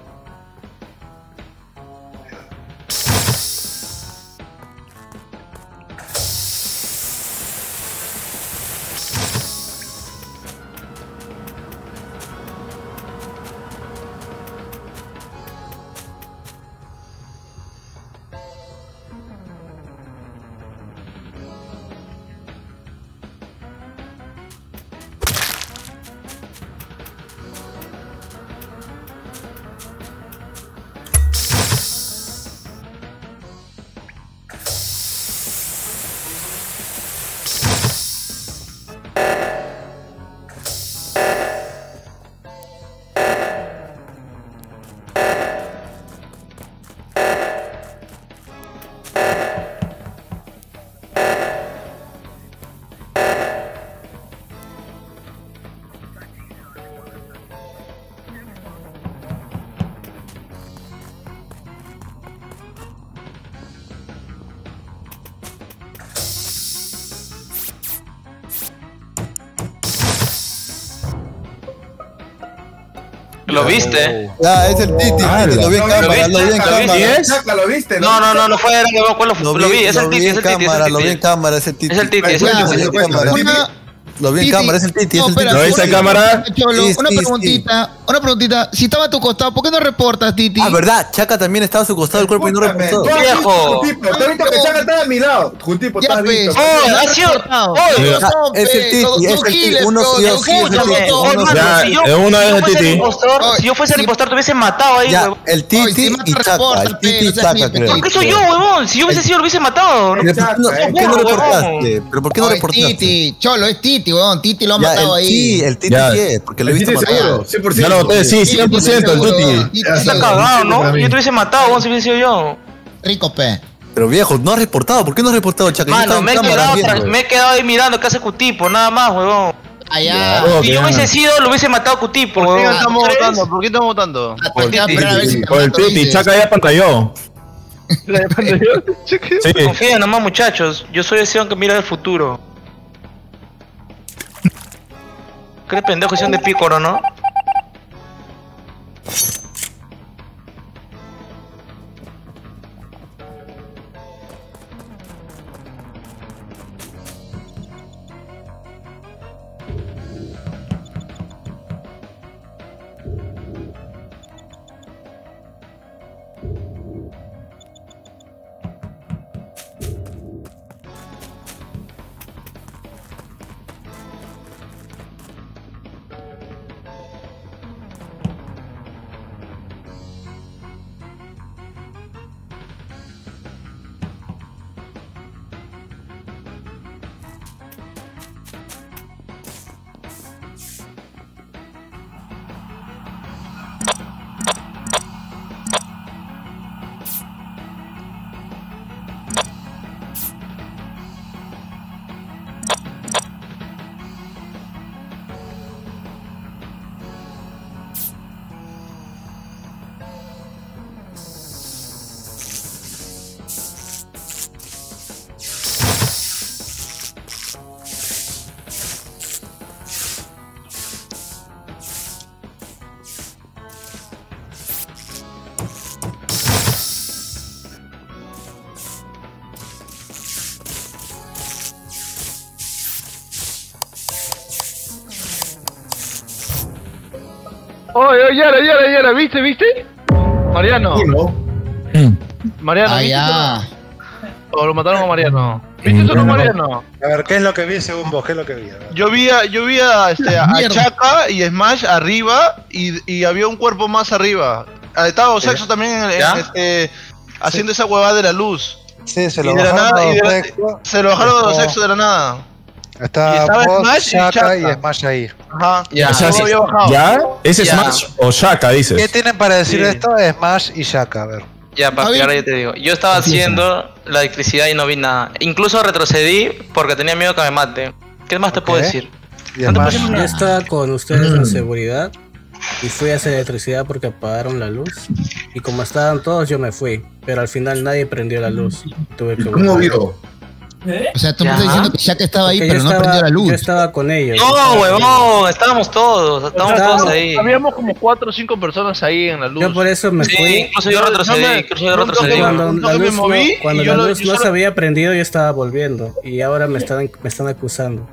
¿Lo viste? Ya, es el Titi, Ah, Titi, lo vi en ¿lo cámara, viste? lo vi en ¿Lo cámara. viste? Chaca, ¿lo viste? No, no, no, no fue, era que ¿cuál lo, lo vi, es el lo vi Titi, en es el Titi, es cámara, el lo vi en Titi. cámara, es el Titi. Es el Titi, es el Lo vi Titi. en cámara. Lo vi en Titi. cámara, es el Titi, es No, el Titi. espera, ¿Lo viste en cámara? Cholo, Sí, una sí, preguntita, una preguntita. Si estaba a tu costado, ¿por qué no reportas, Titi? Ah, verdad, Chaca también estaba a su costado del cuerpo y no reportó. ¡Viejo! Juntipo, te he visto que Chaca estaba a mi lado. Juntipo, Ya, estás pues. visto. ¡Oh, nació! ¡Oh! Ah, es el Titi, es el Titi. Uno sí o sí es el Titi. Escúchame, Uno sí. Ya, si yo, es uno si es yo el fuese el Titi. impostor, si yo fuese el impostor, te hubiese matado ahí, Ya, huevón. el Titi y Chaca, el Titi y Chaca, creo. ¿Por qué soy yo, huevón? Si yo hubiese sido, lo hubiese matado. Pero ¿por qué no- ¿Por qué no Huevón. reportaste? ¿Pero por qué no No, es reportaste? Titi, Cholo, es Titi, weón. Titi lo ha Ya, matado el ahí. sí, el Titi Ya. sí es, porque lo he El visto Titi matado. seguro, cien por Ya ciento. lo voté, sí, cien por ciento, el Tuti. Está cagado, ¿no? Yo te hubiese matado, huevón, si hubiese sido yo. Rico, pe. Pero viejo, no has reportado. ¿Por qué no has reportado, Chaca? Yo Mano, estaba en me he, cámara quedado viendo. tras- me he quedado ahí mirando qué hace Cutipo, nada más, huevón. Allá. Oh, Si que yo ya. hubiese sido, lo hubiese matado a Cutipo, ¿Por qué huevón. estamos ¿Crees? votando? ¿Por qué estamos votando? Por el Titi. A ver si O el Tuti, Chaca ya pantalló. Sí. Confíen nomás, muchachos. Yo soy ese hombre que mira el futuro. ¿Qué pendejo son de pícoro, no? Oye, oye, Yara, Yara, Yara, ¿viste, viste? Mariano. Mariano, Ah, ¿viste ya. eso no? O lo mataron a Mariano. ¿Viste eso no, Mariano? A ver, ¿qué es lo que vi según vos? ¿Qué es lo que vi? A ver. Yo vi a, yo vi a, este, a Mierda. Chaka y Smash arriba y, y había un cuerpo más arriba. Ah, Estaba Sexo también en, en, ¿Ya? este, haciendo esa huevada de la luz. Sí, se Y lo de la bajaron nada, a y de los la- Sexo. se lo bajaron a los Está- Sexo de la nada. Y Está estaba vos, Smash y Chaka Chaka. y Smash ahí. Ajá. Ya, O sea, Todo sí. había bajado. ¿Ya? ¿Es Ya. Smash o Shaka, ¿Qué dices? tienen para decir Sí. de esto? Smash y Chaka, a ver. Ya, papi, Javi. ahora yo te digo. Yo estaba haciendo la electricidad y no vi nada. Incluso retrocedí porque tenía miedo que me mate. ¿Qué más te puedo Ok. decir? Y No te Smash. puedo Yo decir estaba con ustedes Mm. en seguridad y fui a hacer electricidad porque apagaron la luz. Y como estaban todos, yo me fui. Pero al final nadie prendió la luz. Tuve que ¿Cómo volver. vio? O sea, tú me estás diciendo que Shaka estaba ahí, Porque pero yo no estaba- prendió la luz. Yo estaba con ellos. No, huevón, estábamos todos, estábamos todos ahí. Habíamos como cuatro o cinco personas ahí en la luz. Yo por eso me Sí, fui. incluso yo retrocedí, me- incluso yo no, retrocedí. Cuando no, la que me luz, no, moví cuando y la yo lo- luz yo no solo- se había prendido, yo estaba volviendo. Y ahora me están, me están acusando.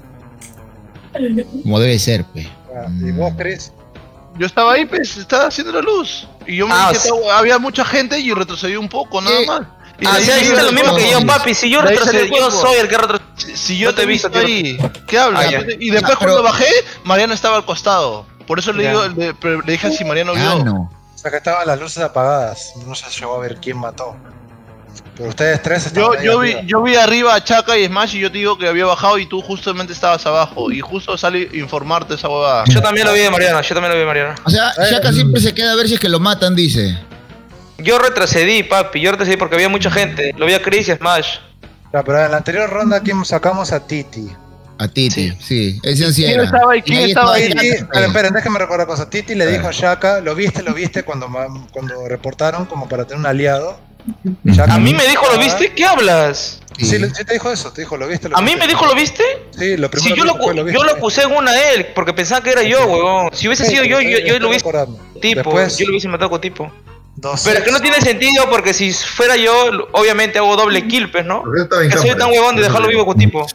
Como debe ser, pe. ¿Y vos, Chris? Yo estaba ahí, pues, estaba haciendo la luz. Y yo me Ah, dije, sí. estaba- había mucha gente y yo retrocedí un poco, nada ¿Qué? más. Y Ah, de sí, ahí hiciste salió lo el mismo que cuerpo. yo, papi. Si yo De ahí salió retrocedí, el yo cuerpo. soy el que retrocedió. Si yo No te he visto, te he visto ahí, ¿qué hablas? Ah, ya. Y después Ah, pero- cuando bajé, Mariano estaba al costado. Por eso le, Ya. digo, le, pero le dije si Mariano vio. Ah, no. O sea que estaban las luces apagadas. No se llegó a ver quién mató. Pero ustedes tres Yo, estaban ahí yo, vi, arriba. yo vi arriba a Chaka y Smash y yo te digo que había bajado y tú justamente estabas abajo. Y justo sale informarte esa huevada. Yo también lo vi de Mariano, yo también lo vi de Mariano. O sea, Eh, Shaka siempre se queda a ver si es que lo matan, dice. Yo retrocedí, papi, yo retrocedí porque había mucha gente. Lo vi a Chris y a Smash. Ya, pero en la anterior ronda, ¿quién sacamos a Titi? A Titi, sí. Ese sí ¿Quién era. estaba ahí? Y ¿Quién estaba ahí? Shaka, Titi, pe. esperen, esperen, déjenme recordar cosas. Titi le A dijo ver. a Shaka, lo viste, lo viste cuando, ma- cuando reportaron como para tener un aliado. A mí me dijo, ¿lo viste? ¿Qué hablas? Sí, Sí. le- sí te dijo eso, te dijo, lo viste, lo ¿A mí viste. me dijo, ¿lo viste? Sí, lo primero Si yo que lo, dijo fue, lo, viste, yo lo lo acusé en una a él, porque pensaba que era yo, huevón. Si hubiese sido yo, yo, yo lo hubiese recordando. tipo, Después, yo lo hubiese matado con tipo. dos Pero es que no sexos. tiene sentido porque si fuera yo, lo- obviamente hago doble kill, pues, ¿no? Porque él estaba en Que soy cámara. tan huevón de dejarlo vivo con tipo.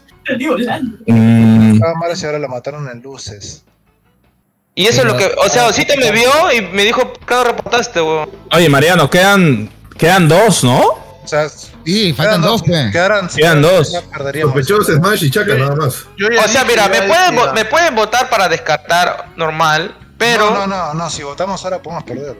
Mm, Estaba mal y ahora lo mataron en luces. Y eso es lo que, o sea, Osita me vio y me dijo, ¿qué reportaste, huevón? Oye, Mariano, quedan, quedan dos, ¿no? O sea, Sí, faltan dos, pe. quedaran, Quedan dos. ya perderíamos. Sospechosos Smash y Chaka, nada más. Yo ya O sea, dije, mira, ya me pueden, dije, vo- me pueden votar para descartar normal, pero... No, no, no, no, si votamos ahora podemos perder.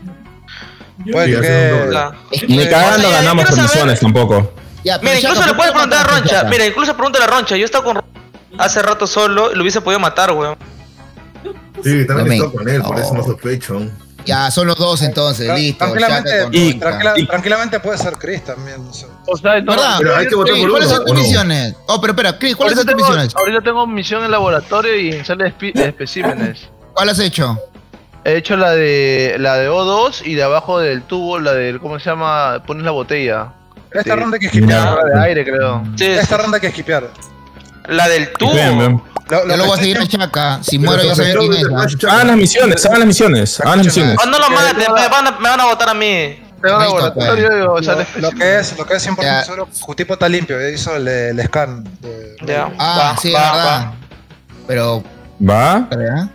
Puede Sí, que... hace un doble. Ah. Ni cagando O sea, ganamos quiero saber- comisiones tampoco. Ya, pero Mira, Shaka, incluso le ¿por puedes qué lo preguntar a mataste, Roncha. Shaka? Mira, incluso pregúntale a Roncha. Yo he estado con Roncha hace rato solo y lo hubiese podido matar, weón. Sí, también También. estoy con él, por eso no Oh. sospecho. Ya, son los dos entonces, Tra- listo. tranquilamente, Shaka con y- Roncha. tranquila- tranquilamente puede ser Chris también. No sé. O sea, no, ¿Verdad? Pero hay que votar Chris, por ¿cuáles uno, son tus ¿o no? misiones? Oh, pero espera, Chris, ¿cuáles ahorita son tus tengo, misiones? ahorita tengo misión en laboratorio y en sala de, espi- de especímenes. ¿Cuál has hecho? He hecho la de la de O dos y de abajo del tubo, la del, ¿cómo se llama? Pones la botella. Esta Sí. ronda hay que esquipear. La de aire, creo. Sí, Esta ronda hay que esquipear. la del tubo. Bien, bien. Lo, Yo lo voy a seguir a Chaka. Si muero ya sabía quién es. ¿ah? Hagan las misiones, hagan las misiones, hagan las misiones. Cuando lo maten, me van, a, me van a votar a mí. Tengo Ahí está, laboratorio y o sala de Lo, lo especímenes. que es, lo que es cien por ciento Ya. seguro, Jutipo está limpio, ya hizo el, el scan. de- Ya. Ah, va, sí, es va, verdad. va. Pero, ¿Va? ¿verdad?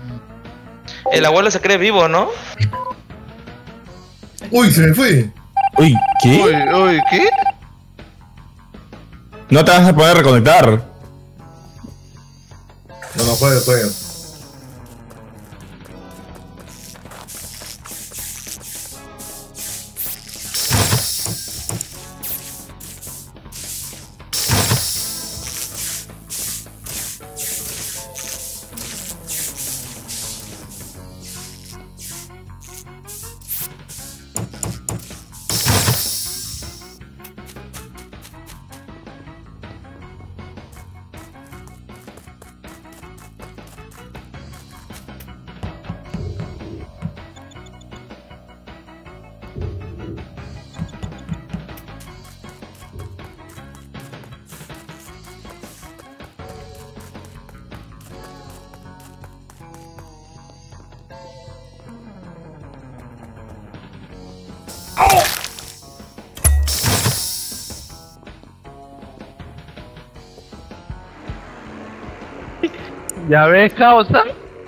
El abuelo se cree vivo, ¿no? Uy, se me fue. Uy, ¿qué? Uy, uy, ¿qué? No te vas a poder reconectar. No, no, juega, juega. ¿Ya ves, causa?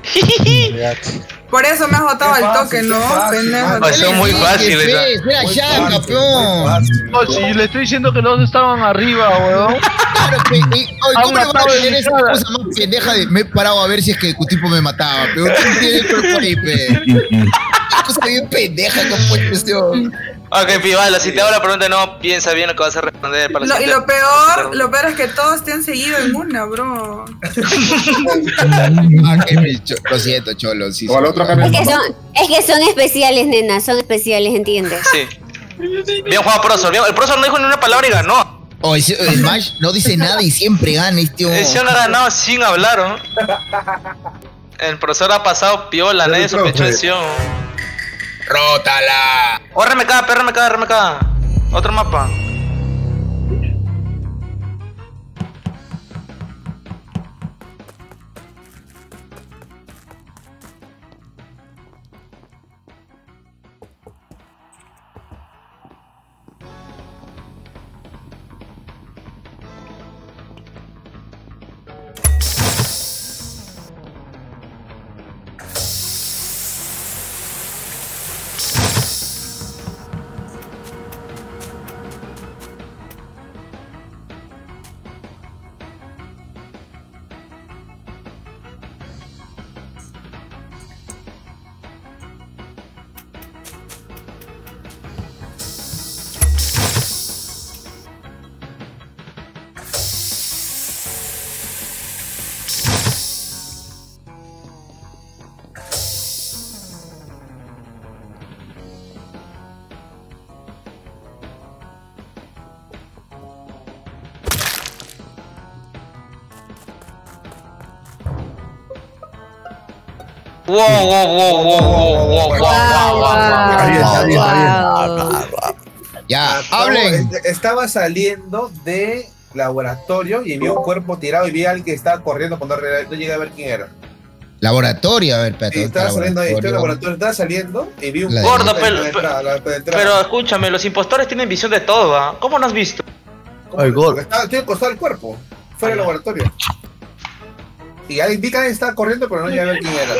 Por eso me has votado al toque, ¿no? Pendejo. Pasó muy fácil, Fe, esa. Era Shaka, campeón. No, si le estoy diciendo que los dos estaban arriba, weón. Claro, pe, y, oye, Han ¿cómo le vas a matado tener en esa cara. cosa más pendeja de me he parado a ver si es que Cutipo me mataba? Pero tú tienes el cuerpo ahí, pe. Qué cosa bien pendeja que han puesto este hombre. Ok, Pibala, si te hago la pregunta, no piensa bien lo que vas a responder para la Lo- y siguiente. lo peor, lo peor es que todos te han seguido en una, bro. Ah, que me cho- lo siento, cholo. Sí, O al sí. otro Es cambio. que son, es que son especiales, nena, son especiales, ¿entiendes? Sí. Bien jugado, Prosor. Bien- El Prosor no dijo ni una palabra y ganó. Oh, ese- el Smash no dice nada y siempre gana este hombre. Ese no ha ganado sin hablar, ¿no? El profesor ha pasado piola, Pero nadie el profe. sospechó de sí. ¡Rótala! Oh, R M K, R M K, R M K. Otro mapa. Wow, wow, wow, wow, wow, wow, wow, wow, Está bien, está bien, wow. está bien. Ya, Acabo- hablen. est- Estaba saliendo de laboratorio y vi un cuerpo tirado y vi a alguien que estaba corriendo cuando re- no llegué a ver quién era. Laboratorio, a ver, espérate. Sí, ¿dónde está estaba saliendo ahí, estoy en el laboratorio? laboratorio, estaba saliendo y vi un La de- Gordo, en la pero, entrada, la- la entrada. pero escúchame, los impostores tienen visión de todo, ¿ah? ¿Cómo no has visto? Ay, gol. Porque estaba, estoy acostado al cuerpo, fuera del laboratorio. Y alguien vi que alguien estaba corriendo, pero no llegué a ver quién era.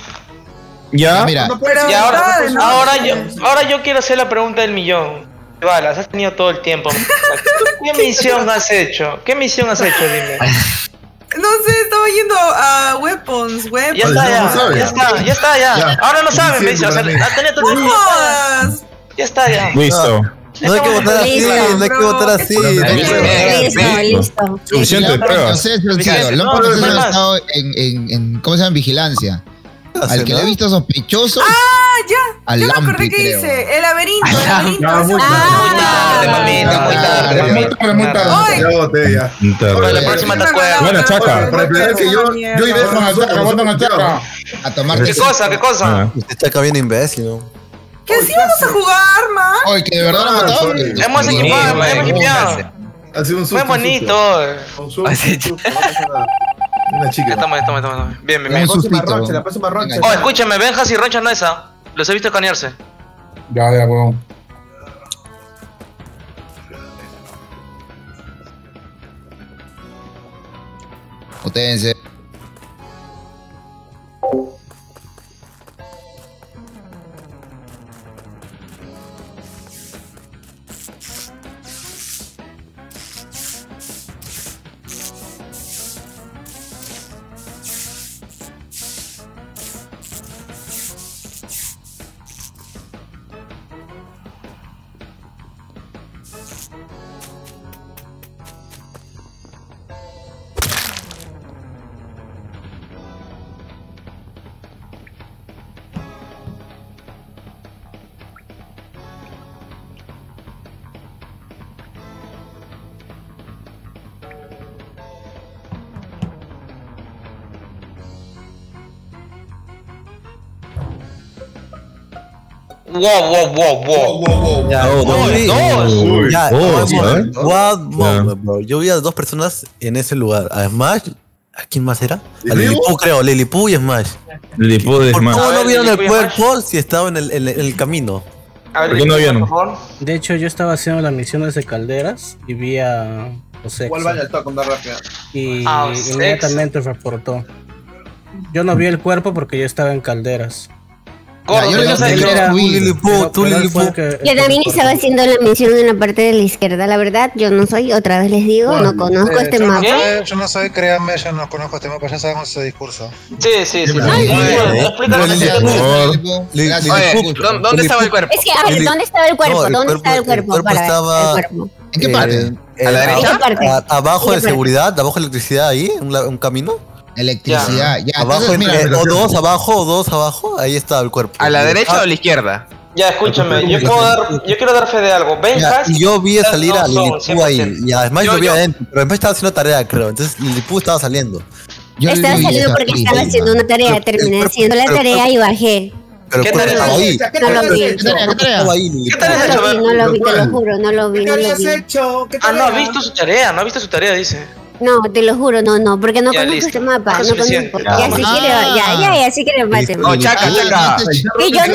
Ya. Mira, No puede Pero ser. Y ahora, sabe, ¿no? ahora, yo, ahora yo quiero hacer la pregunta del millón. Balas, has tenido todo el tiempo. ¿Qué misión has hecho? ¿Qué misión has hecho? Dime. No sé, estaba yendo a Weapons, Weapons. Ya está, no ya. sabe. Ya está, ya está, ya. Ya. Ahora no sabe, me dice. O sea, Diciendo has tenido todo el ¡No tiempo. jodas! Ya está, ya. Listo. No hay que votar así, Listo, no hay que bro. votar así. Bien, no hay que bien, votar así. Listo, Listo. listo. Suficiente de León pruebas. Francés Salcido. Vicente, León no, Francés no hay ha más. estado en, en, en, ¿cómo se llama? Vigilancia. Al que le he visto sospechoso, Ah, ya. al Ya me acordé Lampi, que creo. hice. El laberinto, el laberinto. Ya, muy Ah, Muy tarde, mamita, muy tarde. Muy tarde, muy tarde. Ay. Ya voté, ya. Para la próxima te acuerdas. Bueno, Chaca. Para aclarar que yo, yo y Beto Votan a Chaca, votan a Chaca. A tomar. ¿Qué cosa? ¿Qué cosa? Ah. Este Chaca bien imbécil, ¿no? ¿Qué así vamos a jugar, man? Oye, que de verdad lo Ah, mató. sorry. Hemos equipado, hemos bueno, equipado. Ha sido un susto. Fue un bonito. susto. Un susto, un susto, no pasa nada. Una Ya chica. estamos, ya estamos, ya estamos. Bien, bien, Un bien. La próxima sustito. roncha, la próxima roncha. Venga, Oh, escúchame, Benjas y Roncha no es esa. Los he visto escanearse. Ya, ya, weón. Ustedes. Wow, wow, wow, wow. Ya, Oh, no, vi- Uy, ya, dos, vamos, ¿eh? what moment, Ya. bro. Yo vi a dos personas en ese lugar. A Smash, ¿a quién más era? A ¿Lilipu? Lilipu, creo, Lilipu y Smash. Lilipu de ¿Por Smash. cómo A no ver, vieron el Lilipu y Smash. cuerpo si estaba en el, en el- en el camino? A ver, ¿Por qué no vieron? por favor. De hecho, yo estaba haciendo las misiones de calderas y vi a José. Igual vaya al toque, anda rápido. Y Ah, Osex. inmediatamente reportó. Yo no vi el cuerpo porque yo estaba en calderas. Gordo, yo ¿tú le- qué sabes? yo le- Era- Tú, Lilipu, pero- tú, pero él Lilipu. fue el que- el Yo que también reportó. estaba haciendo la misión en la parte de la izquierda. La verdad, yo no soy, otra vez les digo, no conozco Eh, este yo no mapa. soy- Yo no soy, créanme, yo no conozco este mapa, ya sabemos ese discurso. Sí, sí, sí. sí. Ay, Muy bien, eh, explícanos Lili, ese- por favor. Li- Gracias. Oye, Lilipu, ¿dó- ¿dónde estaba el cuerpo? Es que, a ver, Lili- ¿dónde estaba el cuerpo? No, el ¿Dónde cuerpo- estaba el el cuerpo? cuerpo Para ver, estaba- el cuerpo. ¿En qué parte? Eh, ¿A la eh, derecha? ¿En qué parte? a- abajo ¿En de qué parte? seguridad, abajo de electricidad ahí, un, la- un camino. Electricidad. Ya, abajo, entonces, mira, eh, o dos abajo, o dos abajo, ahí estaba el cuerpo. ¿A la derecha Ah, o a la izquierda? Ya, escúchame, yo, puedo dar, yo quiero dar fe de algo. ya, Benjas. y yo vi a salir no a son Lilipu ahí, cien por ciento. y además Yo- yo, vi yo- adentro, pero además estaba haciendo tarea, creo, entonces Lilipu estaba saliendo. yo Estaba le vi saliendo esa porque prima. estaba haciendo una tarea. Pero- Terminé pero- haciendo la pero- tarea y bajé. Pero ¿Qué ¿por tal estaba has ahí? hecho? ¿Qué tal has hecho? Estaba ahí, Lili ¿Qué tal Poo. has hecho? No lo vi, te lo juro, no lo vi, ¿Qué no lo habías vi. hecho? ¿Qué Ah, no ha tarea? visto su tarea, no ha visto su tarea, dice. No, te lo juro, no, no, porque no Ya, conozco listo. este mapa, Ah, no suficiente. conozco. Ya, si quiere, ya, ya, ya, si quiere, mate. Oh, chaca, chaca. Que yo no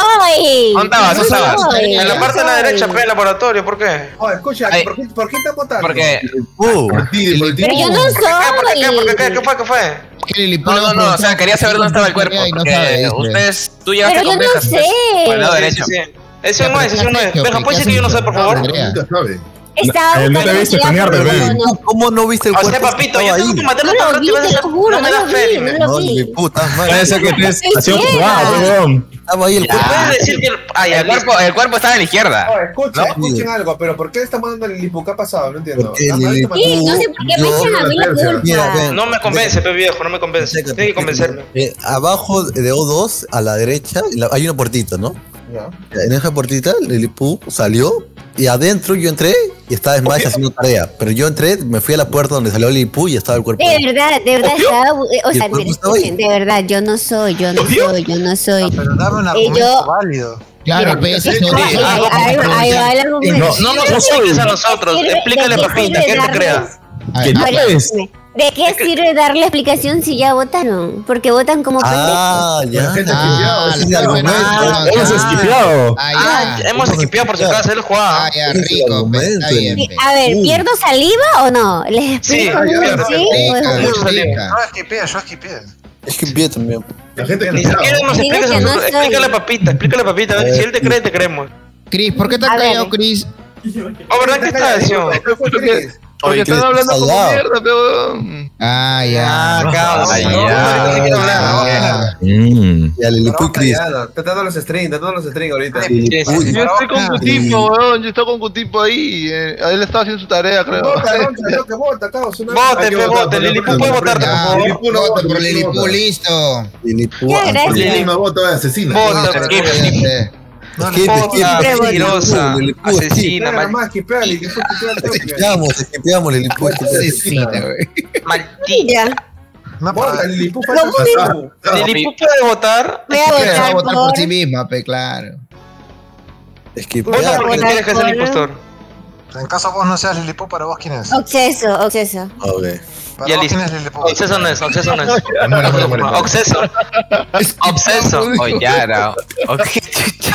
soy. ¿Dónde estabas? Yo ¿Dónde estabas? soy, En la yo parte de la soy. derecha, pues, el laboratorio, ¿por qué? Oh, escucha, Ay. ¿por qué, ¿por qué estás votando? Porque. Uh, Por ti, por ti. Pero yo no ¿Por qué? ¿Por qué? ¿Por qué? ¿Qué, soy. ¿Qué fue? ¿Qué fue? Que Lili Poo No, le no, hemos no, o sea, quería saber dónde estaba el cuerpo. preguntado y no Porque sabe, dice. ustedes, tú llegaste Pero con yo no Benja, sé. por el lado derecho. Sí, sí, sí. Ese no es, ese no es. Deja, puede decir que yo no sé, por favor. Nunca sabe. Estaba Eh, no te buscando viste ya, canear, pero bebé. no, no. ¿Cómo no viste el O sea, cuerpo? papito, Estaba yo tengo ahí. que matar No a lo la vi, y vas a te hacer. lo juro, No me no da lo fe, vi, dime. no lo Lili vi. Poo, estás mal. Puede ser que te has Estoy sido ciega. jugado, huevón. Estaba ahí el cuerpo. Puedes decir que. Ah, ya, El cuerpo, el cuerpo está a la izquierda. Oh, escucha, No. escuchen algo, pero ¿por qué le estamos dando el Lili Poo? ¿Qué ha pasado? No entiendo. Porque Nada más Lili esto me- Sí, no sé por qué me Yo- echan a mí la Mira, culpa. ven. No me convence, pe viejo, no me convence. Checa, Tiene que convencerme. eh, abajo de O dos, a la derecha, la- hay una puertita, ¿no? Ya. En esa puertita, Lili Poo salió y adentro yo entré y estaba Smash haciendo tarea. Pero yo entré, me fui a la puerta donde salió Lili Poo y estaba el cuerpo. De verdad, de verdad estaba, eh, o ¿Y el sea, cuerpo mira, estaba ahí? escuchen, de verdad, yo no soy, yo no soy, yo no soy. Pero dame un Eh, argumento yo- válido. Claro, pues ese es Ahí, otro. ahí, ahí, ahí va el argumento. No, no nos expliques a nosotros. ¿De qué Explícale, sirve papita, ¿qué te darles- creas? A ¿Qué ver, A ver, es? escúchame, ¿de qué sirve darle explicación si ya votaron? Porque votan como pendejos. Ah, ya. La gente Ah, esquipeado, ese es la el buena. argumento. Ah, Hemos ya. esquipeado. Ah, Ah, ya. hemos esquipeado por si acaso, él jugaba. Ah, ya, Ese es el rico, pues, argumento, está bien. Sí, pe. a ver, Uh. ¿pierdo saliva o no? ¿Les Sí, explico? ah, ya, ¿Sí? ya, ¿Sí? Rica, ¿O es que no? rica. Yo esquipié, yo esquipié. Es que pie también. La gente Ni siquiera nos Digo explicas a que no nosotros. soy. Explícale a papita, explícale a papita. A ver, si él te cree, te creemos. Cris, ¿por qué te A has ver. callado, Cris? Oh, ¿verdad que está eso? ¿Qué fue, Chris? Porque Oye, están que hablando como salgado. mierda, pero. Ah, ya. Ah, cabrón. Ay, No, ya. no, no, no quiero hablar. Mm. Ya, Lili Poo y Chris. Callado. Te dando los strings, te dando los strings ahorita. Lili Poo y- Yo estoy con Ah, Cutipo, weón. Yo estoy con Cutipo ahí. eh, Él estaba haciendo su tarea, creo. Vota, Roncha, lo que vota, caos. Una... Vote, Hay que pe, votar, vote. por Lili la Poo puede votarte, por Ya, favor. Lili Poo no vota vota, por Lili Lili Poo Poo, vota. listo. Lili Poo. Ya, ah, gracias. Lili no vota, asesina. Vota, Skip, skip. Este, Skip, Vota, skip. mentirosa, Lili Poo, skip. asesina, Nada mal- más, quipea, Lili Poo, quipea el toque. Esquipeamos, esquipeamos, Lili Poo. asesina, güey. maldita. Ya. No, Vota, pero- Lili Poo, Lo falta mismo. pasar. Lili Poo puede votar. Voy a Va a votar votar por por... sí misma, pe, claro. Vota Esquipear. porque Votar quieres que sea el por- impostor. en caso vos no seas Lilipú, para vos quién es. Obseso, obseso. Ok. Para Ya vos listo. quién es Lilipú. Obseso no es, obseso no es. Muere, muere, muere, muere. Obseso. Obseso. Oh, ya, no. Ok, chucha.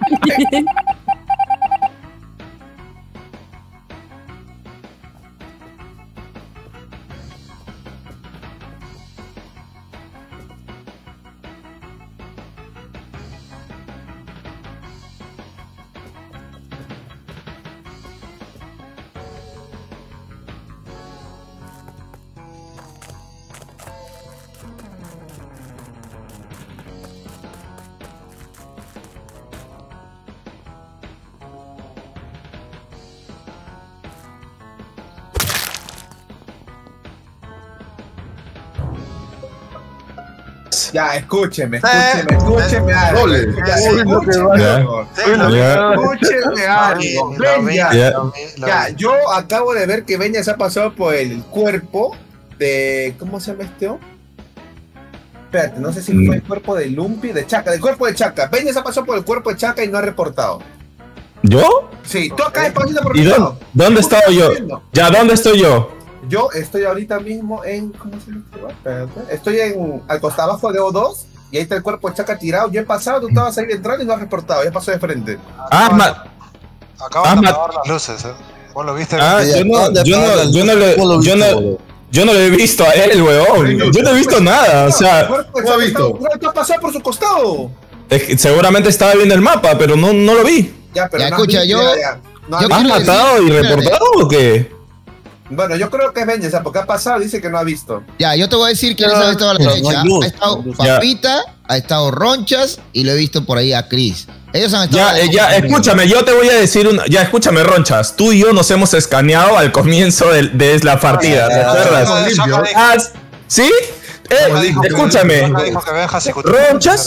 Ya, escúcheme, escúcheme, escúcheme algo. Doble. Ya, Uy, lo que escúcheme va. algo. Sí, lo vi, Ya. lo vi. Escúcheme algo. Lo vi, Benja, Ya. lo vi, lo ya, vi. yo acabo de ver que Benja se ha pasado por el cuerpo de. ¿Cómo se llama este? Espérate, no sé si Mm. fue el cuerpo de Lumpy, de Chaka, del cuerpo de Chaka. Benja se ha pasado por el cuerpo de Chaka y no ha reportado. ¿Yo? Sí, tú acá pasando por ¿Y el dónde, lado. dónde ¿Tú estaba qué estás yo? haciendo? Ya, ¿dónde estoy yo? Yo estoy ahorita mismo en. ¿Cómo se llama este lugar? Espérate. Estoy en. Al costado abajo de O dos. Y ahí está el cuerpo de Chaka tirado. Yo he pasado, tú estabas ahí entrando y no has reportado. Ya pasó de frente. Ah, ma- Acaban Ah, de ma- apagar las luces, ¿eh? ¿Vos lo viste? ah, Sí, yo no, acaban de yo apagar no, las yo no luces. le, ¿Cómo lo yo viste, no, bro? yo no lo he visto a él, weón. Yo no he visto nada, o sea, El cuerpo de ¿cómo ha Chaka visto? está- tú has pasado por su costado. es que seguramente estaba viendo el mapa, pero no, no lo vi. Ya, pero Ya, no has escucha, visto, yo- ya, ya. No has yo visto. ¿Has quiero matado decir- y espérate. reportado o qué? Bueno, yo creo que es Benja, o sea, porque ha pasado y dice que no ha visto. Ya, yo te voy a decir quiénes No, han estado a la no, no derecha. hay luz, Ha estado no hay luz. Papita, ha estado Ronchas y lo he visto por ahí a Chris. Ellos han estado. Ya, eh, ya, escúchame, yo te voy a decir una. Ya, escúchame, Ronchas. Tú y yo nos hemos escaneado al comienzo del- de, la partida, ¿te Ah, acuerdas? Saka dijo- Ah, ¿sí? Eh, Como dijo que- escúchame. Saka dijo que Benja se Ronchas,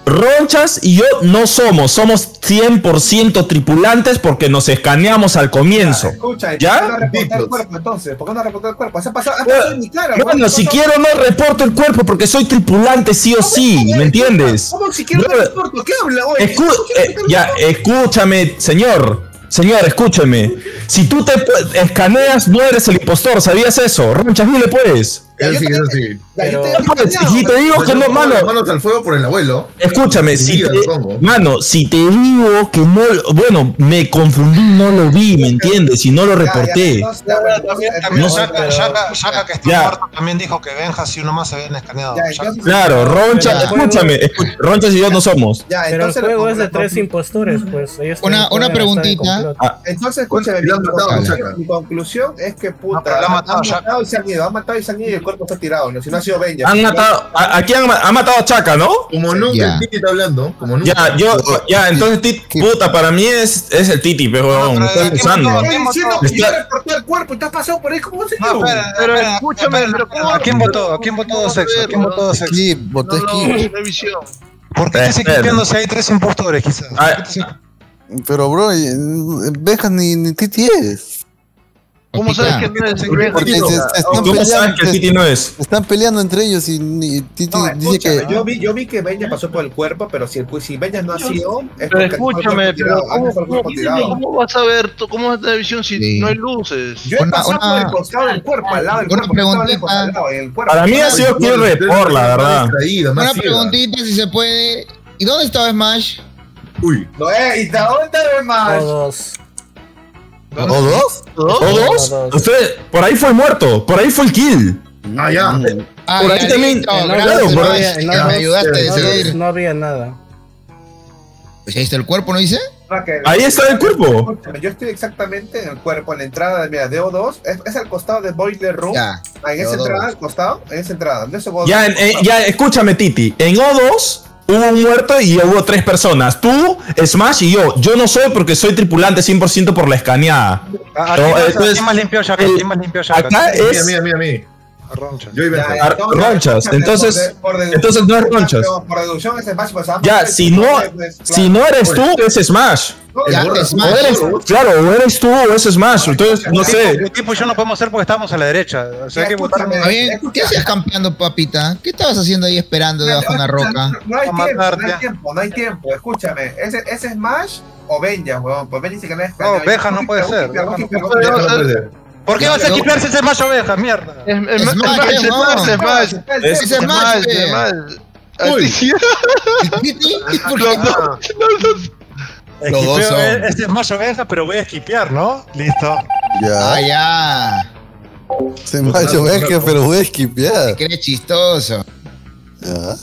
Ronchas y yo no somos, somos cien por ciento tripulantes porque nos escaneamos al comienzo. Escucha, ¿Ya? ¿por qué no reportar el cuerpo entonces? ¿Por qué no reportar el cuerpo? Eso ha pasado, ha pasado en mi cara. Bueno, weón. si quiero no reporto el cuerpo porque soy tripulante sí o sí, ¿me entiendes? ¿Cómo si quiero no reporto? ¿Qué habla hoy? Escu eh, ya, escúchame, señor. Señor, escúchame. Si tú te pu- escaneas, no eres el impostor, ¿sabías eso? Ronchas, dile pues. Eso sí, eso sí. Pero, Si te digo que no, mano. Las manos al fuego por el abuelo. Escúchame, si Vida, te, supongo. mano, si te digo que no, bueno, me confundí, no lo vi, ¿me entiendes? Y no lo reporté. También Shaka, Shaka, Shaka, que está Ya. muerto, también dijo que Benjas y uno más se habían escaneado. Shaka. Claro, Ronchas, Pero- escúchame, escu- Ronchas y yo no somos. Ya, Pero el entonces juego la- es de la- tres impostores, pues. ellos Una- también una pueden estar en preguntita. complot. Ah, Entonces, escúchame, mi Le han matado, conclusión, Shaka. mi conclusión es que puta, pero lo han han matado, matado y se han ido, han matado y se han ido y el cuerpo está tirado, ¿no? Si no ha sido Benja. han matado, ¿a, a quién han, ma- han matado a Chaka, no? Como nunca Ya. el Titi está hablando. Como nunca. Ya, yo, ya, entonces, ti- puta, para mí es, es el Titi, pero No, pero estoy ¿a quién usando. mató? Estoy diciendo que Está- yo reporté el cuerpo y te has pasado por ahí, ¿cómo se No, dio? espera, Pero espera, escúchame, espera, pero ¿cómo- ¿a quién votó? ¿A quién votó dos sexos? ¿A quién votó dos sexos? Skip, voté No, skip. no, revisión. ¿Por qué estás Espera. equipeando si hay tres impostores, quizás? Ah, Pero, bro, eh, Benjas ni, ni Titi es. ¿Cómo sabes que no es Porque se, se están ¿Cómo peleando, sabes que el se- Titi no es? se están peleando entre ellos y, ni- Titi No, dice que. escúchame, yo vi, yo vi que Benja pasó por el cuerpo, pero si, el, si Benja no ha sido, es Pero porque escúchame, dejó el cuerpo pero tirado, han ¿cómo, dejado el cómo, cuerpo tirado. cómo vas a ver, tú- cómo es la visión si Sí. no hay luces? Yo he Una- pasado por una- el costado del cuerpo, al lado del una cuerpo, yo estaba preguntita. lejos, al lado, en el cuerpo. Para mí ha sido kill report, la verdad. Una preguntita si se puede. ¿Y dónde estaba Smash? Uy. No, eh, y dónde te ves más. Todos. ¿O dos? ¿Todos? Todos. Usted, por ahí fue el muerto, por ahí fue el kill. Ah, ya. Ah, Por ahí ya, también- listo, No, gracias, claro, por Smash, ahí- que no, me no, ayudaste a No, decidir. no había nada. Pues ahí está el cuerpo, ¿no dice? Ahí está el cuerpo. Escúchame, yo estoy exactamente en el cuerpo, en la entrada, mira, de O dos, es, es al costado de Boiler Room. Ya. Ah, en esa D O dos. entrada, al costado, en esa entrada. No, ese O dos. Ya, en- en- ya, escúchame, Titi. En O dos hubo un muerto y hubo tres personas. Tú, Smash y yo. Yo no soy porque soy tripulante cien por ciento por la escaneada. ¿A No, quién más- entonces, a quién más limpió Shaka? ¿A el- quién más limpió Shaka? acá Mira, es mira, mira, mira. A Roncha. Yo y Ya, Benja. Ar- Ronchas, escúchame, entonces- por de- por deducción- entonces no es Ronchas. Por, por deducción es Smash, pues, Ya, ambos- si no, pues, si no eres tú, es Smash. Ya, gordo. O Smash. eres, claro, o eres tú o es Smash. Entonces, no sé. El equipo y yo no podemos ser porque estamos a la derecha. O sea, hay que votar. Escúchame. Está bien. ¿Qué hacías campeando, papita? ¿Qué estabas haciendo ahí esperando debajo de una roca? No hay A tiempo, no hay matarte. tiempo, no hay tiempo. Escúchame, ese, ese Smash o Benja, weón. Pues Benja dice que no es. No, Benja no puede ser. Lógica, Benja no lógica, puede lógica. Ya, no puede ser. ¿Por qué vas a equiparse ese macho oveja? Mierda. Es es- Es es más, más, es es más, más. es más. Es- Es Es Smash, más, pe. es más. Uy. Así sí. ¿Titi? ¿Por Los qué? dos. Los dos Esquipeo, son. eh, Este es macho oveja, pero voy a esquipear, ¿no? Listo. Ah, Ya. ya. Se macho Benja, pero voy a esquipear. Que eres chistoso. Ya.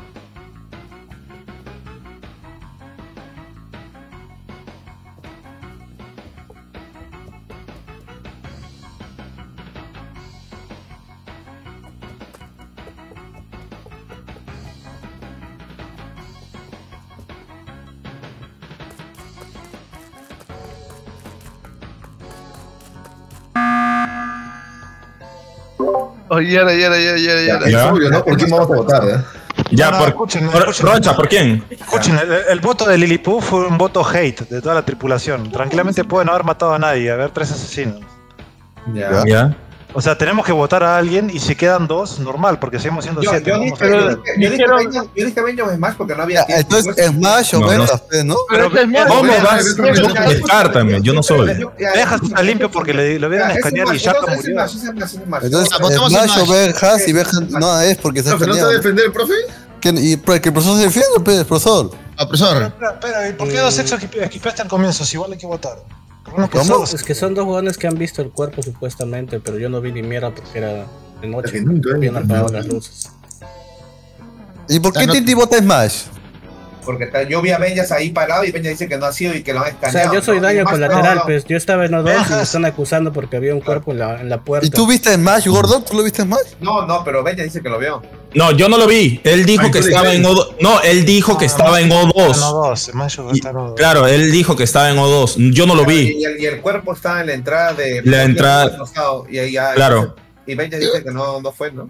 Oye, ya, ya, ya, ya, ya, ya. Es obvio, ¿no? ¿Por quién vamos a votar, eh? Ya, No, no, por, escuchen, por- escuchen. Roncha, ¿por quién? Escuchen, el, el voto de Liliput fue un voto hate de toda la tripulación. Tranquilamente pueden haber matado a nadie, haber tres asesinos. Ya. Ya. O sea, tenemos que votar a alguien y si quedan dos, normal, porque seguimos siendo Yo, siete. yo vamos dije, a- yo dije, yo dije Benja- yo dije Benja o Smash porque no había Ya, tiempo. entonces, Smash o No, Benja, pues, ¿no? Pero es más, ¿Cómo Benja, vas? Benja, Yo Benja. descártame, yo no soy. Benja está limpio porque le, lo vieron Ya, ese escanear y Smash, Shaka entonces, ese murió. Smash, ese Smash, ese Smash. Entonces, Votamos Smash o Smash. Benja, si Benja no es porque está Profe, ¿no te va a escaneado. defender el profe? Que- Y pues, que el profesor se defiende, pues, profesor. Ah, profesor. Espera, espera, ¿y por qué dos sexos esquipe- esquipeaste al comienzo? Si igual hay que votar. Uno que ¿Cómo? todos- Es que son dos jugadores que han visto el cuerpo supuestamente, pero yo no vi ni mierda porque era de noche. Es que nunca he Habían visto apagado nada. las luces. ¿Y por qué Ah, no. Titi vota Smash? Porque ta- yo vi a Benja ahí parado y Benja dice que no ha sido y que lo han O escaneado. sea, yo soy ¿no? daño Y Smash, colateral, no, no. pues yo estaba en O dos y me Dejas. están acusando porque había un cuerpo en la, en la puerta. ¿Y tú viste Smash, gordo? ¿Tú lo viste Smash? No, no, pero Benja dice que lo vio. No, yo no lo vi. Él dijo Ay, que tú estaba en dices. O dos. No, él dijo que estaba en O Está en O dos. dos, el macho Y- está en O dos. Claro, él dijo que estaba en O dos. Yo no lo vi. Y el, y el cuerpo está en la entrada de. La entrada- Y, ahí ya- Claro. y Benja dice que no, no fue, ¿no?